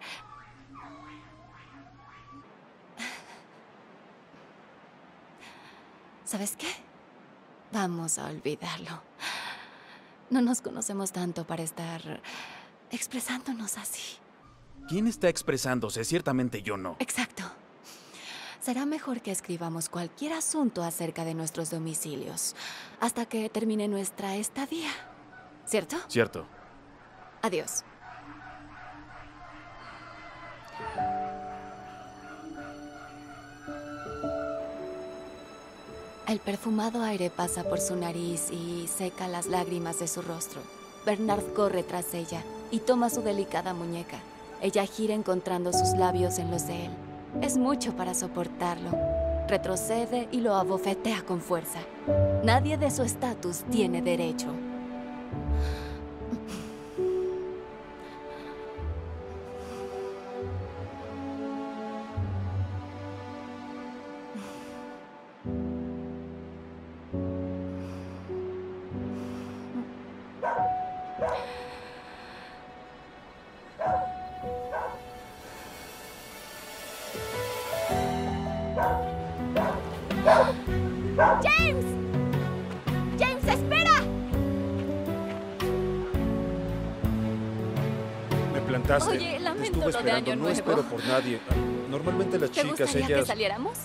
¿Sabes qué? Vamos a olvidarlo. No nos conocemos tanto para estar expresándonos así. ¿Quién está expresándose? Ciertamente yo no. Exacto. Será mejor que escribamos cualquier asunto acerca de nuestros domicilios hasta que termine nuestra estadía. ¿Cierto? Cierto. Adiós. El perfumado aire pasa por su nariz y seca las lágrimas de su rostro. Bernard corre tras ella y toma su delicada muñeca. Ella gira encontrando sus labios en los de él. Es mucho para soportarlo. retrocede y lo abofetea con fuerza. Nadie de su estatus tiene derecho. ¡James! ¡James, espera! Me plantaste. Oye, Te lamento estuve lo de esperando. Año No Nuevo. espero por nadie. Normalmente las ¿Te chicas, gustaría que ellas... saliéramos?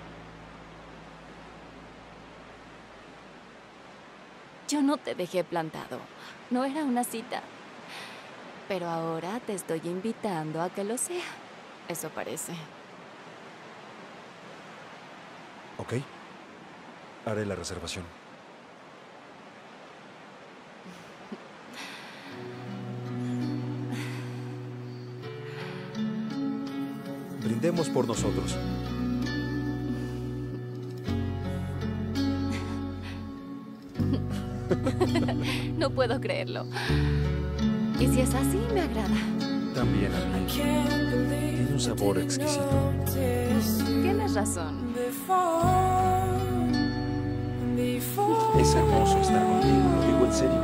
Yo no te dejé plantado. No era una cita. Pero ahora te estoy invitando a que lo sea. Eso parece. Ok. Haré la reservación. Brindemos por nosotros. No puedo creerlo. Y si es así, me agrada. También a mí. Tiene un sabor exquisito. Tienes razón. Es hermoso estar contigo, lo digo en serio.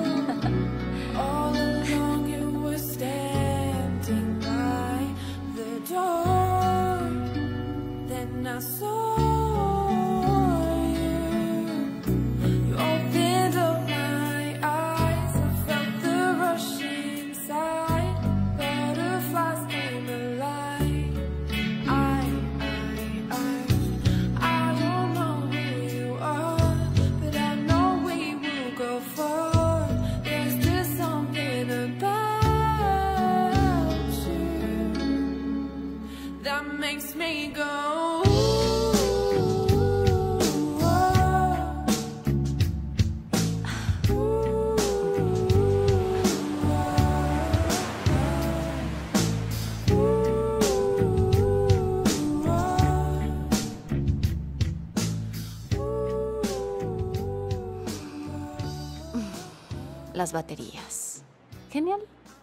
Las baterías. Genial.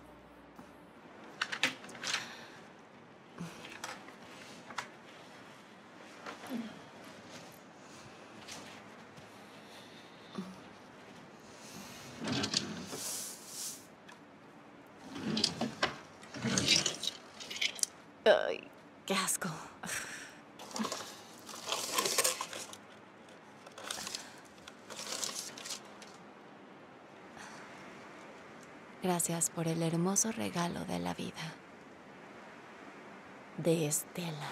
Ay, qué asco. Gracias por el hermoso regalo de la vida. De Estela.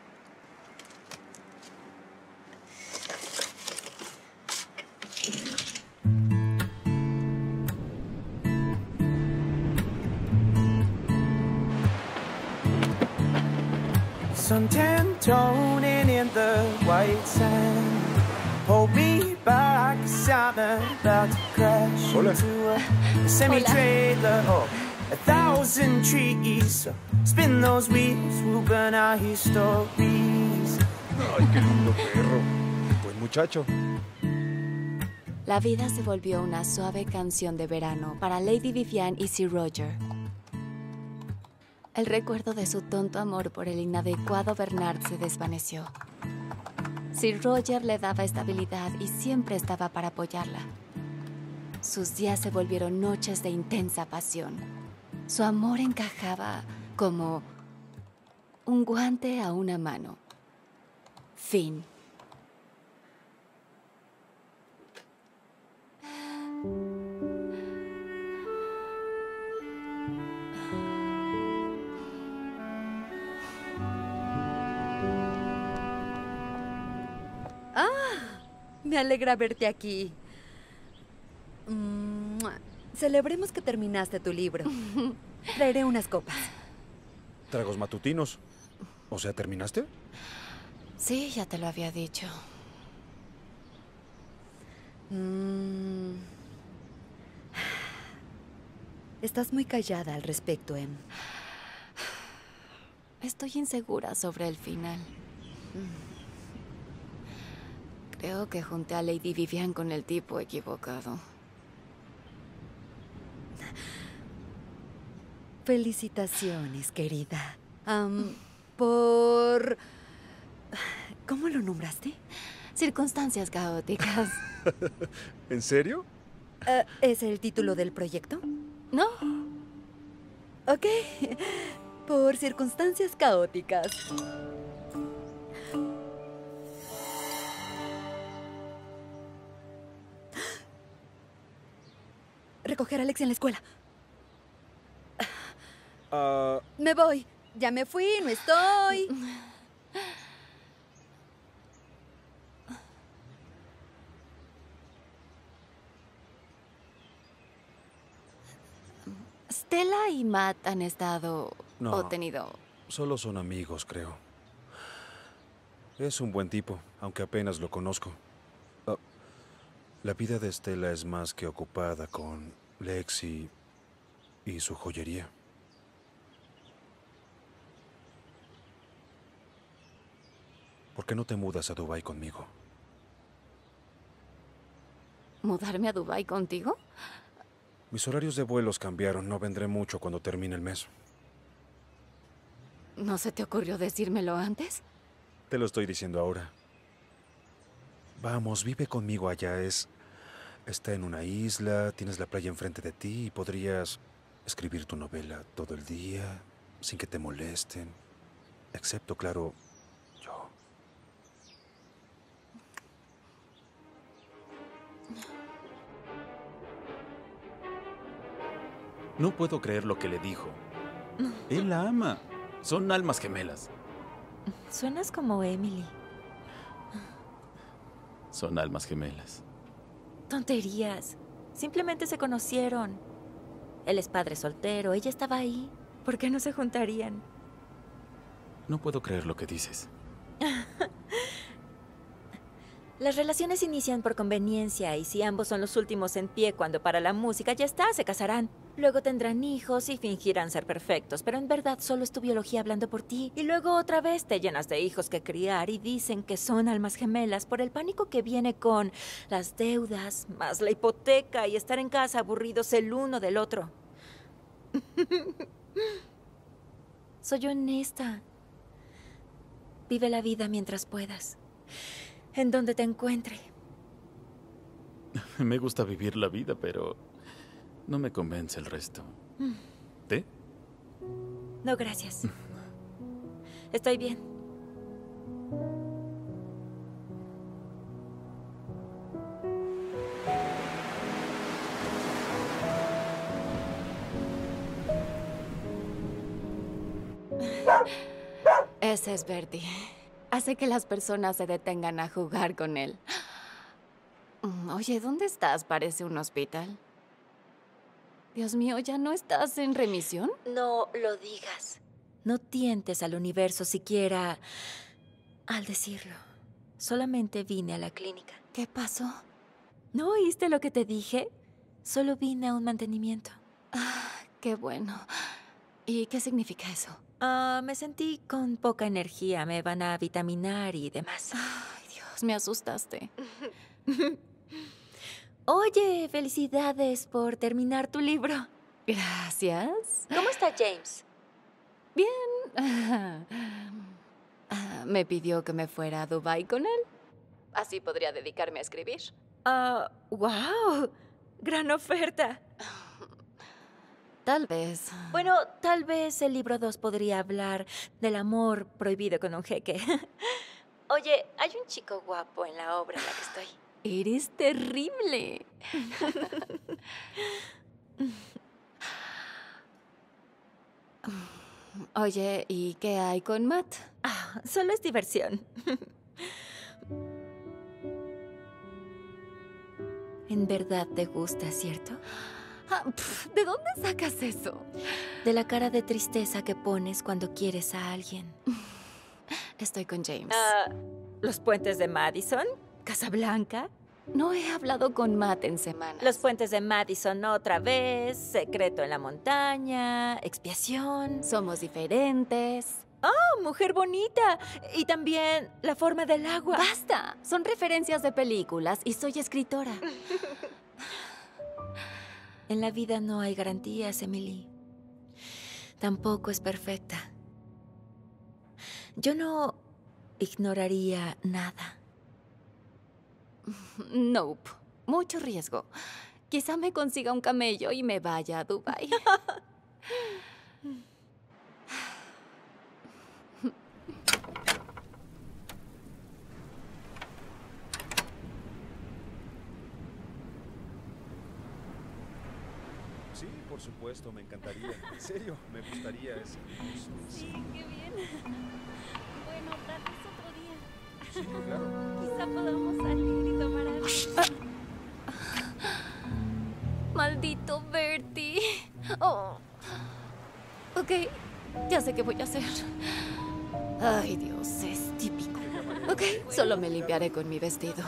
Suntan toning in the white sand. Hold me back, 'cause I'm about to crash into a semi-trailer. Oh, 1,000 trees. So spin those wheels, we'll burn our histories. Ay, qué lindo perro. Buen muchacho. La vida se volvió una suave canción de verano para Lady Vivian y Sir Roger. El recuerdo de su tonto amor por el inadecuado Bernard se desvaneció. Sir Roger le daba estabilidad y siempre estaba para apoyarla. Sus días se volvieron noches de intensa pasión. Su amor encajaba como un guante a una mano. Fin. Me alegra verte aquí. Celebremos que terminaste tu libro. Traeré unas copas. Tragos matutinos. O sea, ¿terminaste? Sí, ya te lo había dicho. Estás muy callada al respecto, Em. Estoy insegura sobre el final. Creo que junté a Lady Vivian con el tipo equivocado. Felicitaciones, querida. Por... ¿Cómo lo nombraste? Circunstancias caóticas. ¿En serio? ¿Es el título del proyecto? No. Ok. Por circunstancias caóticas. Recoger a Alexia en la escuela. Me voy. Ya me fui, no estoy. Stella y Matt han estado... No. o tenido... Solo son amigos, creo. Es un buen tipo, aunque apenas lo conozco. La vida de Stella es más que ocupada con Lexi y su joyería. ¿Por qué no te mudas a Dubái conmigo? ¿Mudarme a Dubái contigo? Mis horarios de vuelos cambiaron. No vendré mucho cuando termine el mes. ¿No se te ocurrió decírmelo antes? Te lo estoy diciendo ahora. Vamos, vive conmigo allá. Está en una isla, tienes la playa enfrente de ti y podrías escribir tu novela todo el día, sin que te molesten. Excepto, claro, yo. No puedo creer lo que le dijo. Él la ama. Son almas gemelas. Suenas como Emily. Son almas gemelas. Tonterías. Simplemente se conocieron. Él es padre soltero, ella estaba ahí. ¿Por qué no se juntarían? No puedo creer lo que dices. Las relaciones inician por conveniencia y si ambos son los últimos en pie cuando para la música, ya está, se casarán. Luego tendrán hijos y fingirán ser perfectos, pero en verdad solo es tu biología hablando por ti. Y luego otra vez te llenas de hijos que criar y dicen que son almas gemelas por el pánico que viene con las deudas, más la hipoteca y estar en casa aburridos el uno del otro. Soy honesta. Vive la vida mientras puedas. En donde te encuentre. Me gusta vivir la vida, pero no me convence el resto. ¿Té? No, gracias. Estoy bien. Ese es Bertie. Hace que las personas se detengan a jugar con él. Oye, ¿dónde estás? Parece un hospital. Dios mío, ¿ya no estás en remisión? No lo digas. No tientes al universo siquiera al decirlo. Solamente vine a la clínica. ¿Qué pasó? ¿No oíste lo que te dije? Solo vine a un mantenimiento. Qué bueno. ¿Y qué significa eso? Me sentí con poca energía. Me van a vitaminar y demás. Ay, Dios, me asustaste. Oye, felicidades por terminar tu libro. Gracias. ¿Cómo está James? Bien. Me pidió que me fuera a Dubái con él. Así podría dedicarme a escribir. ¡Wow! Gran oferta. Tal vez. Bueno, tal vez el libro 2 podría hablar del amor prohibido con un jeque. Oye, hay un chico guapo en la obra en la que estoy. Eres terrible. Oye, ¿y qué hay con Matt? Solo es diversión. En verdad te gusta, ¿cierto? ¿De dónde sacas eso? De la cara de tristeza que pones cuando quieres a alguien. Estoy con James. ¿Los puentes de Madison? ¿Casablanca? No he hablado con Matt en semanas. Los puentes de Madison otra vez, secreto en la montaña, expiación. Somos diferentes. ¡Oh, mujer bonita! Y también la forma del agua. ¡Basta! Son referencias de películas y soy escritora. En la vida no hay garantías, Emily. Tampoco es perfecta. Yo no ignoraría nada. Nope. Mucho riesgo. Quizá me consiga un camello y me vaya a Dubái. Sí, por supuesto, me encantaría. En serio, me gustaría ese. Sí, qué bien. Bueno, tal vez otro día. Sí, claro. Quizá podamos salir y tomar algo. Maldito Bertie. Oh. Ok, ya sé qué voy a hacer. Ay, Dios, es típico. Ok, solo me limpiaré con mi vestido.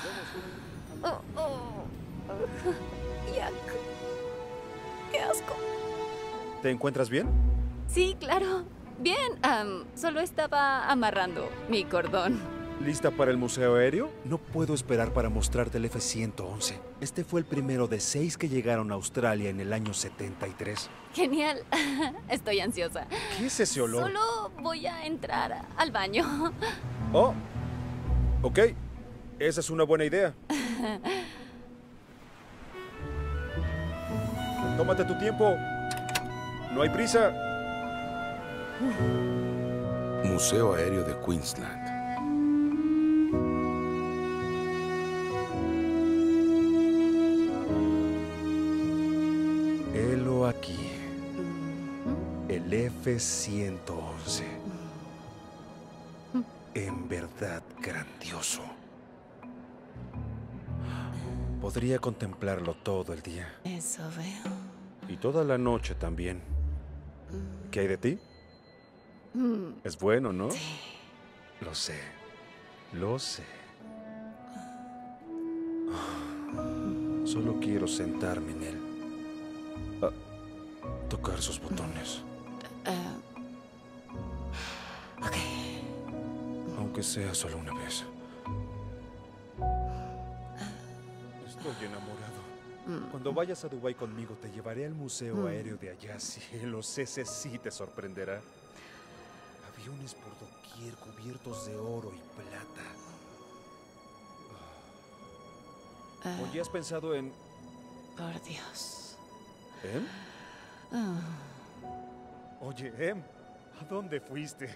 Yuck. ¡Qué asco! ¿Te encuentras bien? Sí, claro. Bien, solo estaba amarrando mi cordón. ¿Lista para el museo aéreo? No puedo esperar para mostrarte el F-111. Este fue el primero de 6 que llegaron a Australia en el año 73. Genial. Estoy ansiosa. ¿Qué es ese olor? Solo voy a entrar al baño. Oh, ok. Esa es una buena idea. Tómate tu tiempo. No hay prisa. Museo Aéreo de Queensland. Helo aquí. El F-111. En verdad grandioso. Podría contemplarlo todo el día. Eso veo. Y toda la noche también. ¿Qué hay de ti? Es bueno, ¿no? Sí. Lo sé. Lo sé. Solo quiero sentarme en él. Tocar sus botones. Ok. Aunque sea solo una vez. Estoy enamorado. Cuando vayas a Dubái conmigo, te llevaré al museo aéreo de allá. Cielos, ese sí te sorprenderá. Aviones por doquier cubiertos de oro y plata. ¿Oye, has pensado en...? Por Dios. ¿Em? Oye, Em, ¿a dónde fuiste?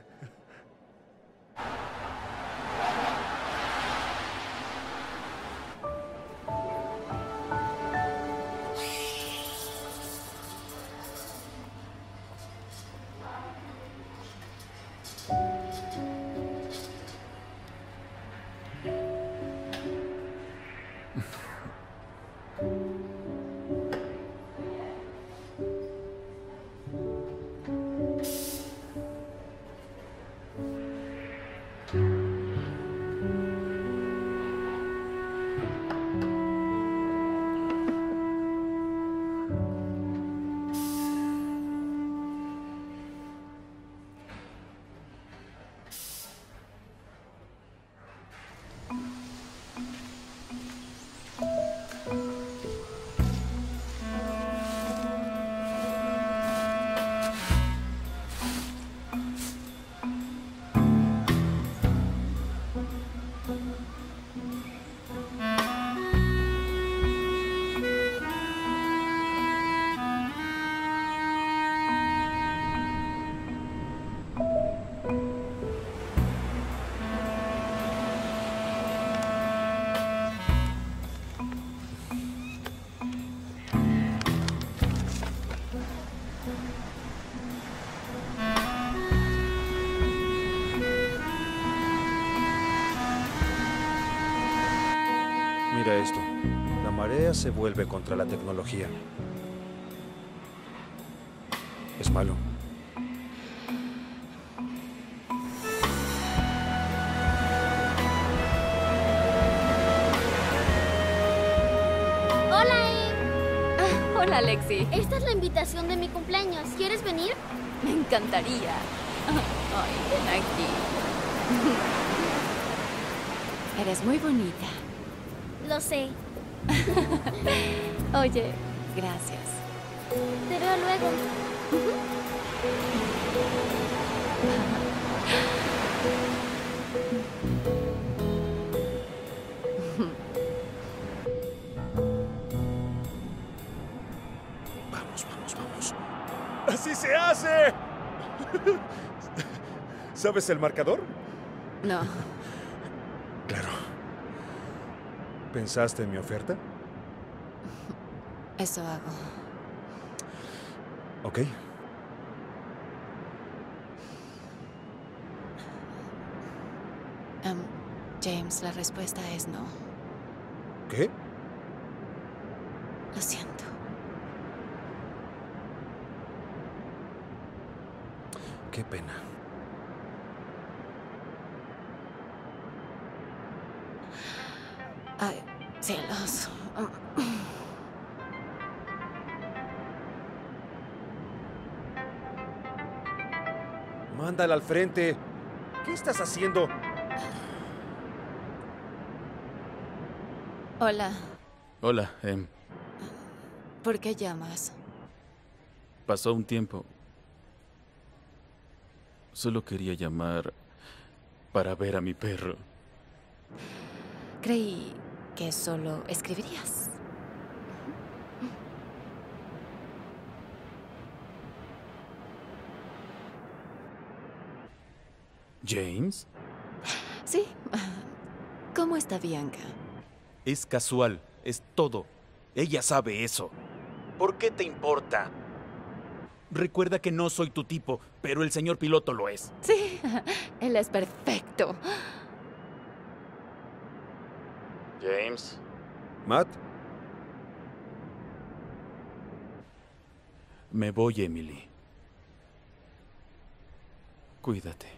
Mira esto. La marea se vuelve contra la tecnología. Es malo. Hola, Em. Hola, Lexi. Esta es la invitación de mi cumpleaños. ¿Quieres venir? Me encantaría. Ay, ven aquí. Eres muy bonita. Lo sé. Oye, gracias. Te veo luego. Vamos, vamos, vamos. ¡Así se hace! ¿Sabes el marcador? No. Claro. ¿Pensaste en mi oferta? Eso hago. Ok. James, la respuesta es no. ¿Qué? Lo siento. Qué pena. Ay, cielos. Mándala al frente. ¿Qué estás haciendo? Hola. Hola, ¿Por qué llamas? pasó un tiempo. Solo quería llamar para ver a mi perro. Creí que solo escribirías. ¿James? Sí. ¿Cómo está Bianca? Es casual, es todo. Ella sabe eso. ¿Por qué te importa? Recuerda que no soy tu tipo, pero el señor piloto lo es. Sí, él es perfecto. James. ¿Matt? Me voy, Emily. Cuídate.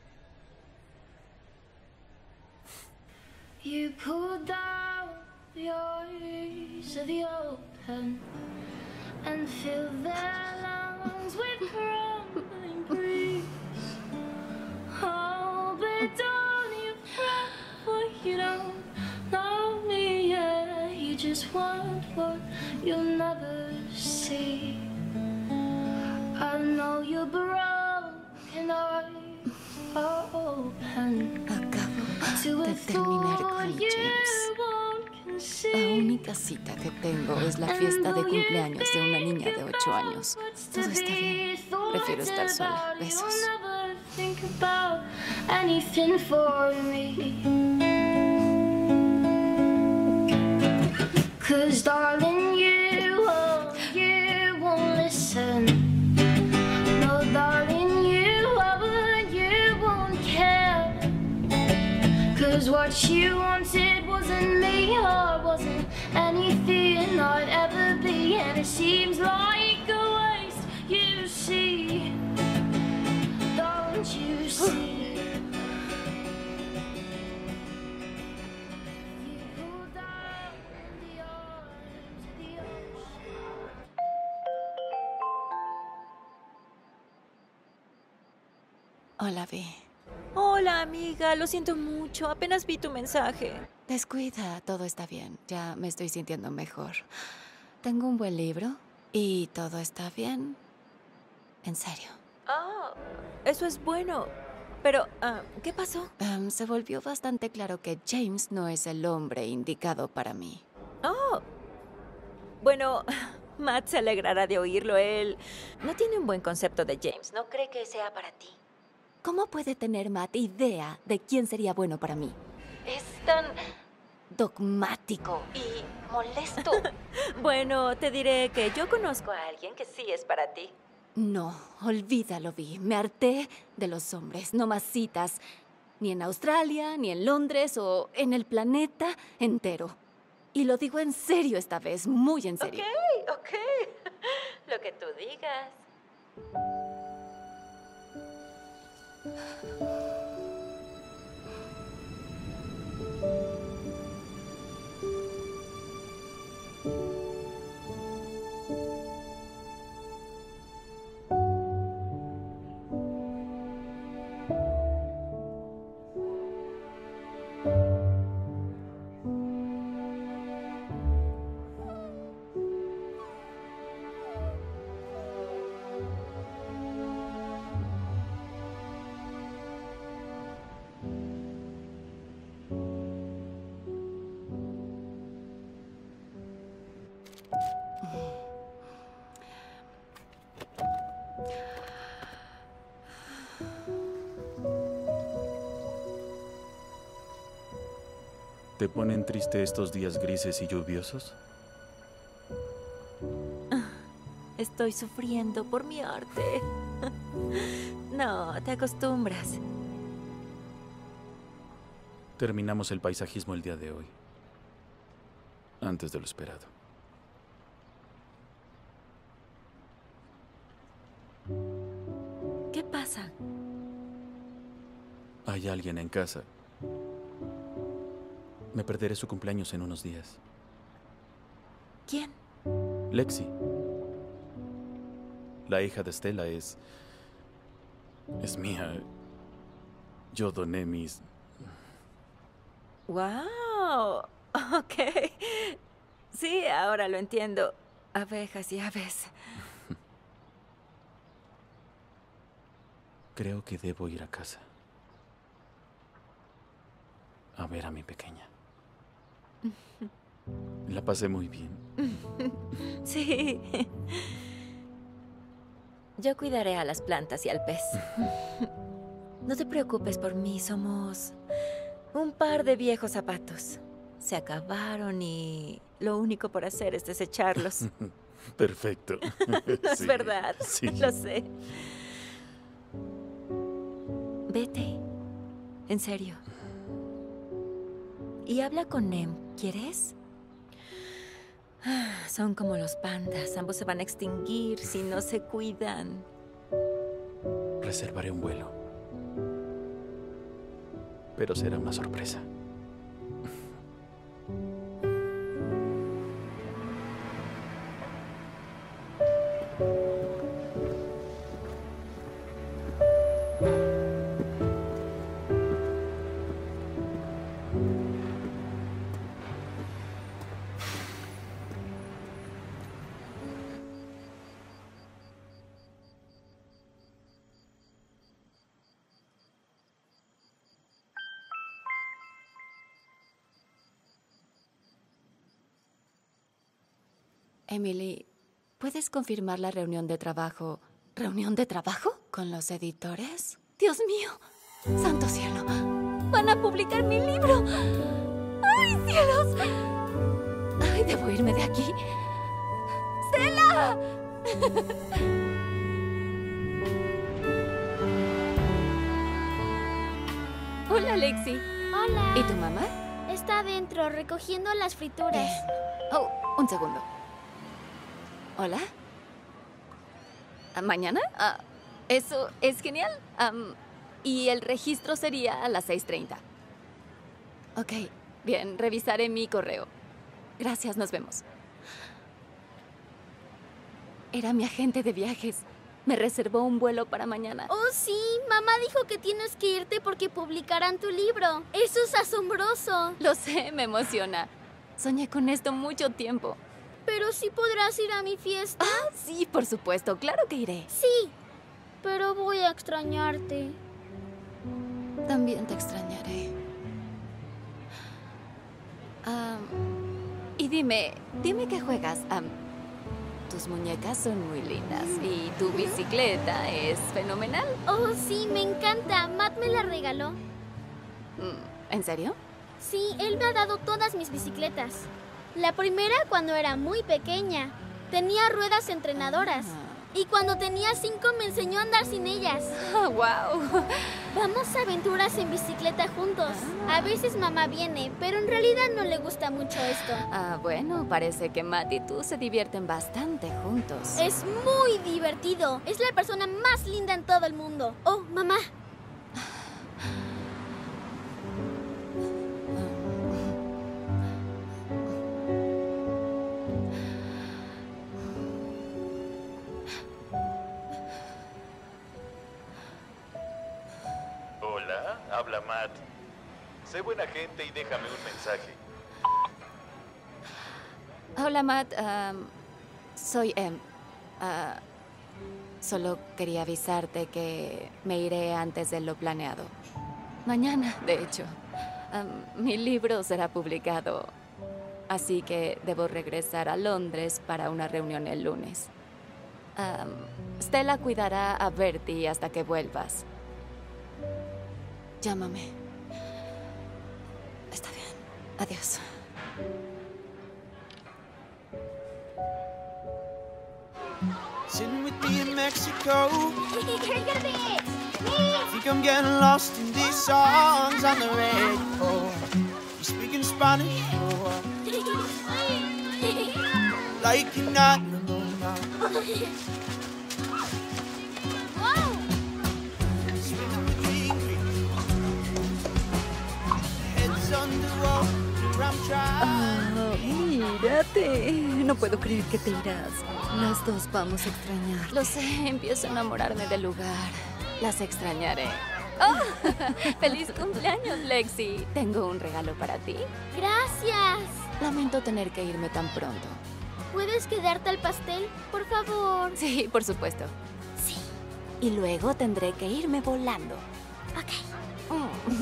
You pulled down the eyes of the open and filled their lungs with crumbling breeze. Oh, but don't you fret, for you don't know me yet. You just want what you'll never see. I know you're broken, eyes are open. De terminar con James. La única cita que tengo es la fiesta de cumpleaños de una niña de 8 años. Todo está bien. Prefiero estar sola. Besos. Think about anything for me. 'Cause darling, you won't listen. No, darling, you won't care. 'Cause what you wanted wasn't me, or wasn't anything I'd ever be. And it seems like a waste, you see. Don't you see? Hola, Vi. Hola, amiga. Lo siento mucho. Apenas vi tu mensaje. Descuida, todo está bien. Ya me estoy sintiendo mejor. Tengo un buen libro y todo está bien. En serio. Oh, eso es bueno. Pero, ¿qué pasó? Se volvió bastante claro que James no es el hombre indicado para mí. Oh. Bueno, Matt se alegrará de oírlo. Él no tiene un buen concepto de James. No cree que sea para ti. ¿Cómo puede tener Matt idea de quién sería bueno para mí? Es tan dogmático y molesto. Bueno, te diré que yo conozco a alguien que sí es para ti. No, olvídalo, Vi. Me harté de los hombres. No más citas. Ni en Australia, ni en Londres o en el planeta entero. Y lo digo en serio esta vez, muy en serio. Ok. Lo que tú digas. ¿Te ponen triste estos días grises y lluviosos? Estoy sufriendo por mi arte. No, te acostumbras. Terminamos el paisajismo el día de hoy. Antes de lo esperado. ¿Qué pasa? Hay alguien en casa. Me perderé su cumpleaños en unos días. ¿Quién? Lexi. La hija de Stella es mía. Yo doné mis... ¡Wow! Ok. Sí, ahora lo entiendo. Abejas y aves. Creo que debo ir a casa. A ver a mi pequeña. La pasé muy bien. Sí. Yo cuidaré a las plantas y al pez. No te preocupes por mí, somos un par de viejos zapatos. Se acabaron y lo único por hacer es desecharlos. Perfecto. Es Sí, verdad, sí. lo sé. Vete. En serio. Y habla con Em, ¿quieres? Son como los pandas, ambos se van a extinguir si no se cuidan. Reservaré un vuelo. Pero será una sorpresa. Emily, ¿puedes confirmar la reunión de trabajo? ¿Reunión de trabajo? ¿Con los editores? ¡Dios mío! ¡Santo cielo! ¡Van a publicar mi libro! ¡Ay, cielos! ¡Ay, debo irme de aquí! ¡Stella! Hola, Lexi. Hola. ¿Y tu mamá? Está adentro recogiendo las frituras. Oh, un segundo. ¿Hola? ¿Mañana? Eso es genial. Y el registro sería a las 6:30. Ok, bien, revisaré mi correo. Gracias, nos vemos. Era mi agente de viajes. Me reservó un vuelo para mañana. Oh, sí, mamá dijo que tienes que irte porque publicarán tu libro. Eso es asombroso. Lo sé, me emociona. Soñé con esto mucho tiempo. ¿Pero sí podrás ir a mi fiesta? Ah, sí, por supuesto, claro que iré. Sí, pero voy a extrañarte. También te extrañaré. Y dime qué juegas. Tus muñecas son muy lindas y tu bicicleta es fenomenal. Oh, sí, me encanta. Matt me la regaló. ¿En serio? Sí, él me ha dado todas mis bicicletas. La primera cuando era muy pequeña. Tenía ruedas entrenadoras. Y cuando tenía 5 me enseñó a andar sin ellas. Oh, wow. Vamos a aventuras en bicicleta juntos. A veces mamá viene, pero en realidad no le gusta mucho esto. Bueno, parece que Matt y tú se divierten bastante juntos. Es muy divertido. Es la persona más linda en todo el mundo. Oh, mamá. Hola, habla Matt. Sé buena gente y déjame un mensaje. Hola, Matt. Soy Em. Solo quería avisarte que me iré antes de lo planeado. Mañana, de hecho. Mi libro será publicado, así que debo regresar a Londres para una reunión el lunes. Stella cuidará a Bertie hasta que vuelvas. Llámame. Está bien. Adiós. Sitting with me in Mexico. Think I'm getting lost in these songs on the radio. You speaking Spanish? Like you're not alone now. Swimming with the green. Heads underwater, I'm trying. Mírate. No puedo creer que te irás. Las dos vamos a extrañar. Lo sé, empiezo a enamorarme del lugar. Las extrañaré. ¡Oh! ¡Feliz cumpleaños, Lexi! Tengo un regalo para ti. Gracias. Lamento tener que irme tan pronto. ¿Puedes quedarte al pastel, por favor? Sí, por supuesto. Sí. Y luego tendré que irme volando. Ok.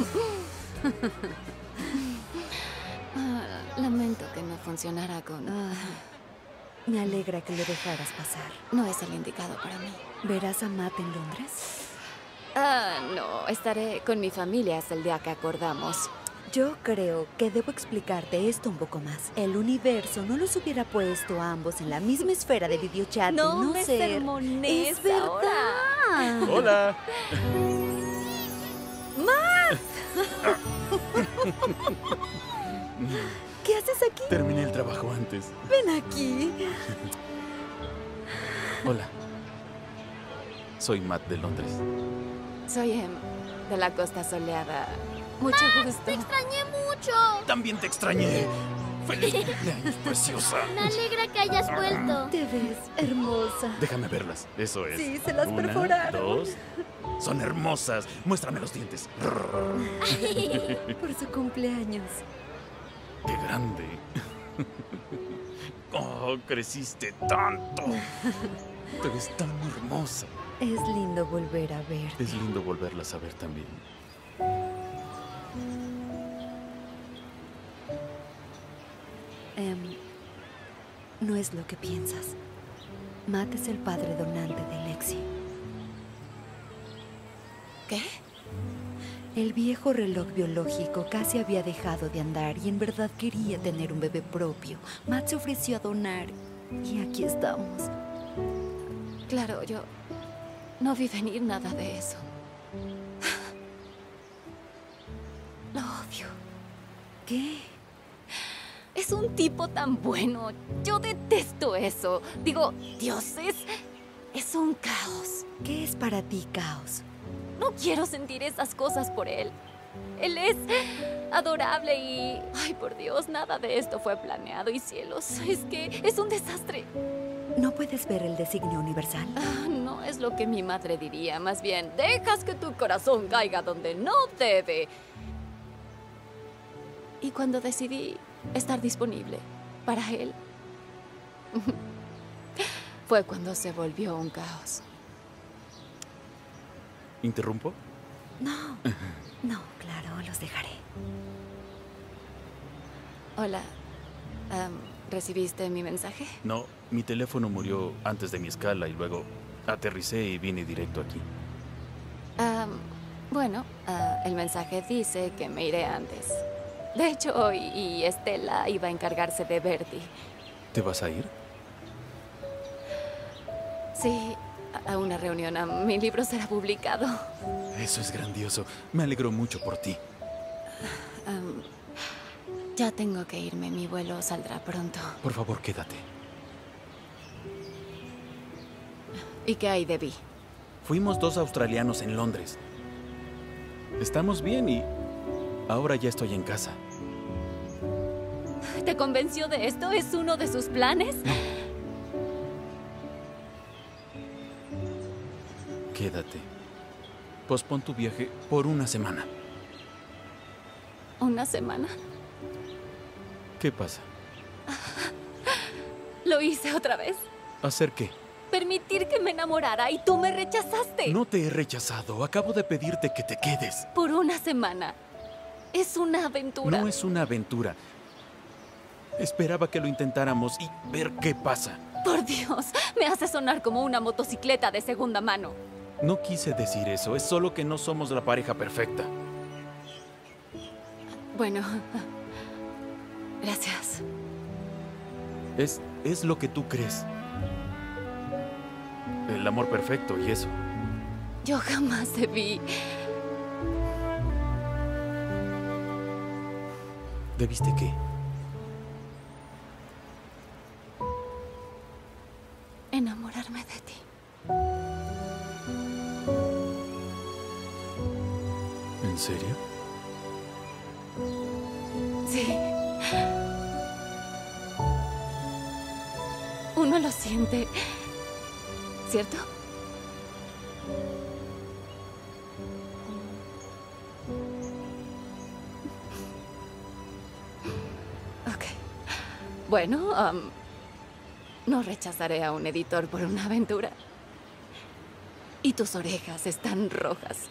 Lamento que no funcionara con... Me alegra que lo dejaras pasar. No es el indicado para mí. ¿Verás a Matt en Londres? No. Estaré con mi familia hasta el día que acordamos. Yo creo que debo explicarte esto un poco más. El universo no los hubiera puesto a ambos en la misma esfera de videochat. No de no me ser. sermonees Es verdad. Hola. ¡Matt! ¿Qué haces aquí? Terminé el trabajo antes. Ven aquí. Hola. Soy Matt de Londres. Soy de la costa soleada. Mucho gusto. Te extrañé mucho. También te extrañé. ¡Feliz cumpleaños, preciosa! Me alegra que hayas vuelto. Te ves hermosa. Déjame verlas. Eso es. Sí, se las Una, perforaron. 2. Son hermosas. Muéstrame los dientes. Por su cumpleaños. ¡Qué grande! ¡Oh, creciste tanto! Te ves tan hermosa. Es lindo volver a verte. Es lindo volverlas a ver también. No es lo que piensas. Matt es el padre donante de Lexi. ¿Qué? El viejo reloj biológico casi había dejado de andar y en verdad quería tener un bebé propio. Matt se ofreció a donar y aquí estamos. Claro, yo no vi venir nada de eso. Lo odio. ¿Qué? Es un tipo tan bueno. Yo detesto eso. Digo, dioses, es un caos. ¿Qué es para ti caos? No quiero sentir esas cosas por él. Él es adorable y... Ay, por Dios, nada de esto fue planeado. Y cielos, es que es un desastre. ¿No puedes ver el designio universal? No es lo que mi madre diría. Más bien, dejas que tu corazón caiga donde no debe. Y cuando decidí estar disponible para él, fue cuando se volvió un caos. ¿Interrumpo? No, no, claro, los dejaré. Hola, ¿recibiste mi mensaje? No, mi teléfono murió antes de mi escala y luego aterricé y vine directo aquí. Bueno, el mensaje dice que me iré antes. De hecho, hoy y Estela iba a encargarse de Bertie. ¿Te vas a ir? Sí, a una reunión. Mi libro será publicado. Eso es grandioso. Me alegro mucho por ti. Ya tengo que irme. Mi vuelo saldrá pronto. Por favor, quédate. ¿Y qué hay de Vi? Fuimos 2 australianos en Londres. Estamos bien y ahora ya estoy en casa. ¿Te convenció de esto? ¿Es uno de sus planes? No. Quédate. Pospon tu viaje por una semana. ¿Una semana? ¿Qué pasa? Lo hice otra vez. ¿Hacer qué? Permitir que me enamorara y tú me rechazaste. No te he rechazado. Acabo de pedirte que te quedes. Por una semana. Es una aventura. No es una aventura. Esperaba que lo intentáramos y ver qué pasa. Por Dios, me hace sonar como una motocicleta de segunda mano. No quise decir eso. Es solo que no somos la pareja perfecta. Bueno, gracias. Es lo que tú crees. El amor perfecto y eso. Yo jamás debí... ¿Debiste qué? enamorarme de ti. ¿En serio? Sí. Uno lo siente, ¿cierto? Ok. Bueno, no rechazaré a un editor por una aventura. Y tus orejas están rojas.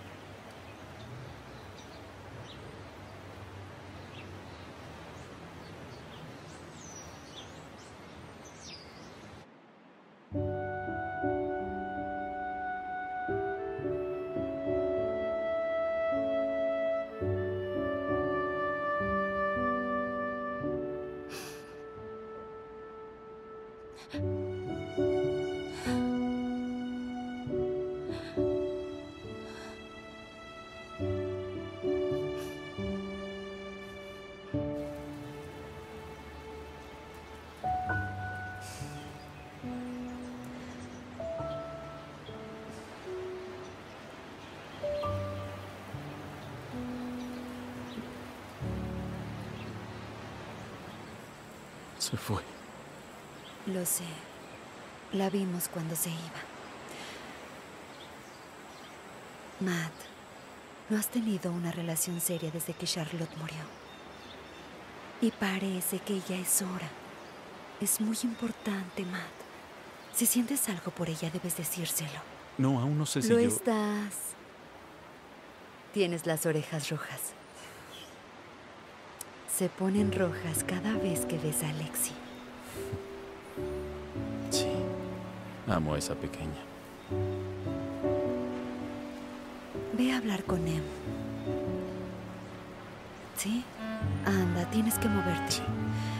Se fue. Lo sé. La vimos cuando se iba. Matt, no has tenido una relación seria desde que Charlotte murió. Y parece que ya es hora. Es muy importante, Matt. Si sientes algo por ella, debes decírselo. No, aún no sé si Lo yo... estás. Tienes las orejas rojas. Se ponen rojas cada vez que ves a Alexi. Sí. Amo a esa pequeña. Ve a hablar con Em. ¿Sí? Anda, tienes que moverte. Sí.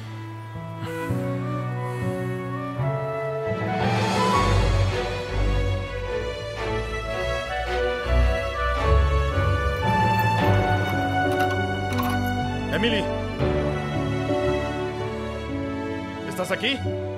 Emily. ¿Estás aquí?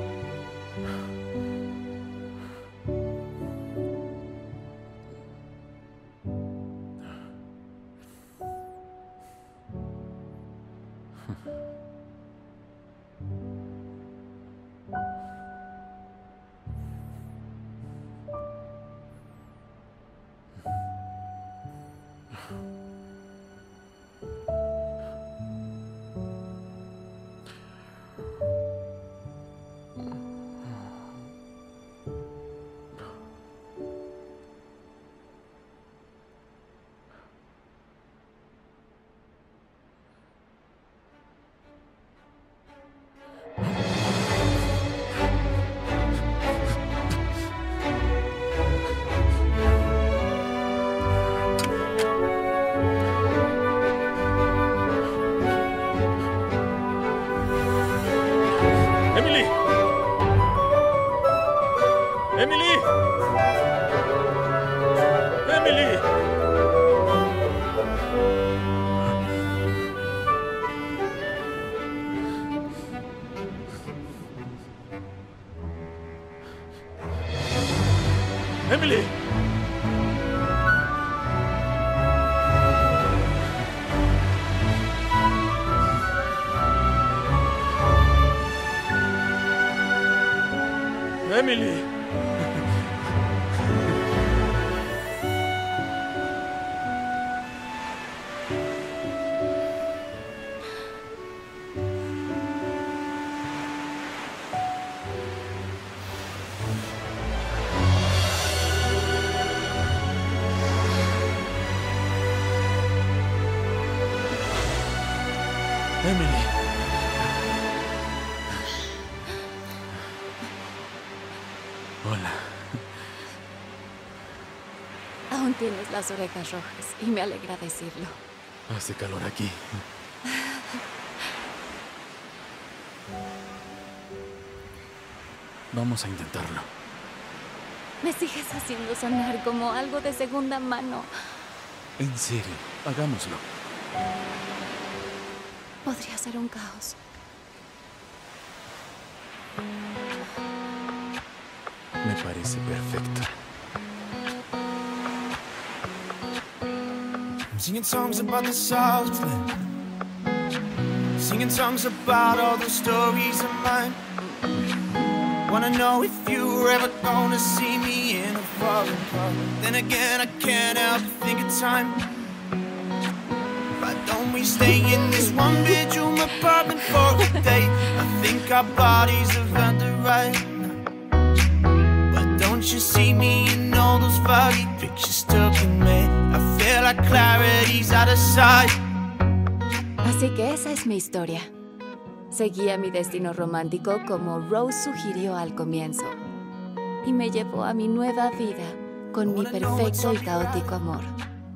Emily. Emily. Emily. Hola. las orejas rojas y me alegra decirlo. Hace calor aquí. Vamos a intentarlo. Me sigues haciendo sonar como algo de segunda mano. En serio, hagámoslo. Podría ser un caos. Me parece perfecto. I'm singing songs about the Southland, singing songs about all the stories of mine. Wanna know if you were ever gonna see me in a foreign car. Then again, I can't help but think of time. Why don't we stay in this one bedroom apartment for a day? I think our bodies have earned the right. Why don't you see me in all those foggy pictures stuck in me? I feel like clarity's out of sight. Así que esa es mi historia. Seguía mi destino romántico como Rose sugirió al comienzo. Y me llevó a mi nueva vida con mi perfecto y caótico amor.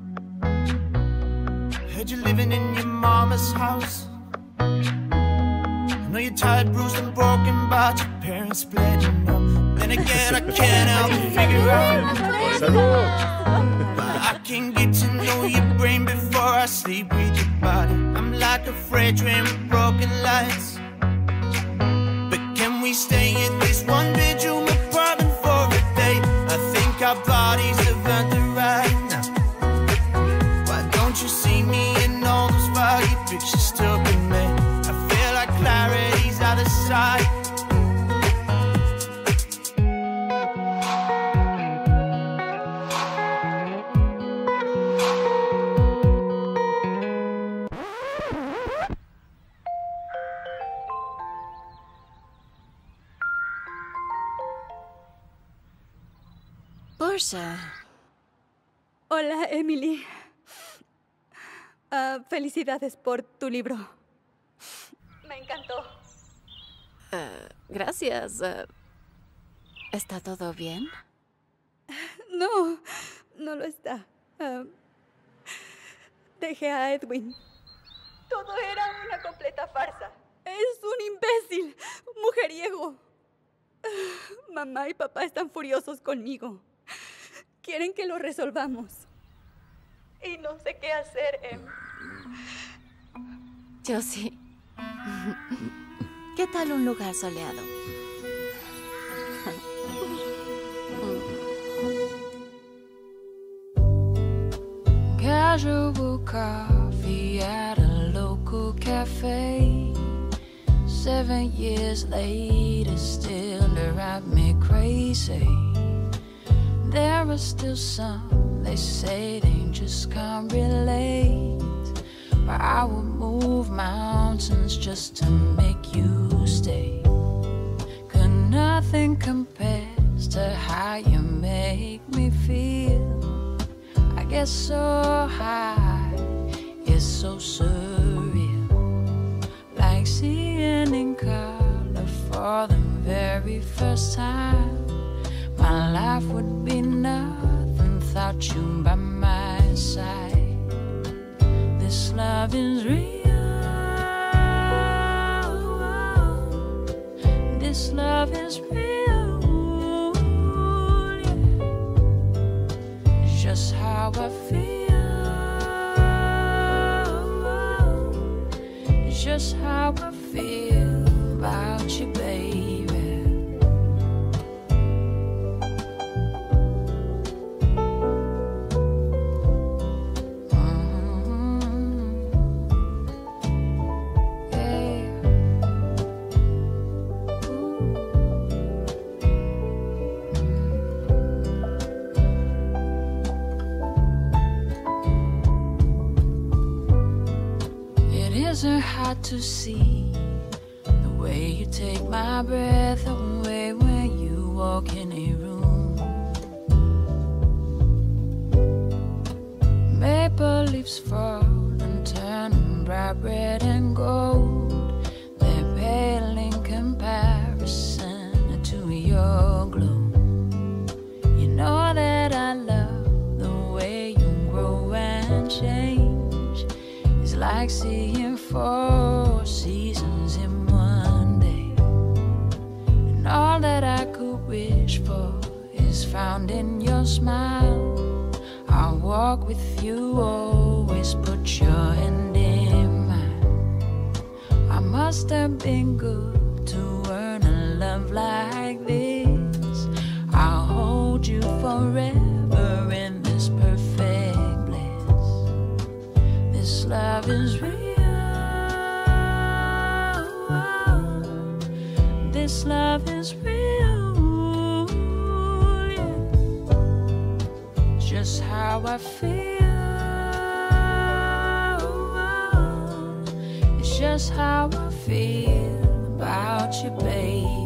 Heard you living in your mama's house. I know you're tired, bruised and broken, but your parents splitting up. Then again, I can't help but figure out I can get to know your brain before I sleep with your body. I'm like a freight train with broken lights. But can we stay in this one bedroom apartment for a day? I think our bodies have earned the right now. Why don't you see me in all those foggy pictures stuck in me? I feel like clarity's out of sight. Portia. Hola, Emily. Felicidades por tu libro. Me encantó. Gracias. ¿Está todo bien? No, no lo está. Dejé a Edwin. Todo era una completa farsa. Es un imbécil, mujeriego. Mamá y papá están furiosos conmigo. Quieren que lo resolvamos. Y no sé qué hacer, Em. Yo sí. ¿Qué tal un lugar soleado? Casual coffee at a local cafe. 7 years later, still drive me crazy. There are still some, they say they just can't relate. But I would move mountains just to make you stay. 'Cause nothing compares to how you make me feel. I get so high, it's so surreal. Like seeing in color for the very first time. My life would be nothing without you by my side. This love is real. This love is real. Yeah. Just how I feel. Just how I feel about you, baby. Isn't hard to see the way you take my breath away when you walk in a room. Maple leaves fall and turn bright red and gold. They're pale in comparison to your glow. You know that I love the way you change. It's like seeing 4 seasons in one day. And all that I could wish for is found in your smile. I'll walk with you, always put your hand in mine. I must have been good to earn a love like this. I'll hold you forever in this perfect bliss. This love is real. This love is real. Yeah. Just how I feel. It's just how I feel about you, babe.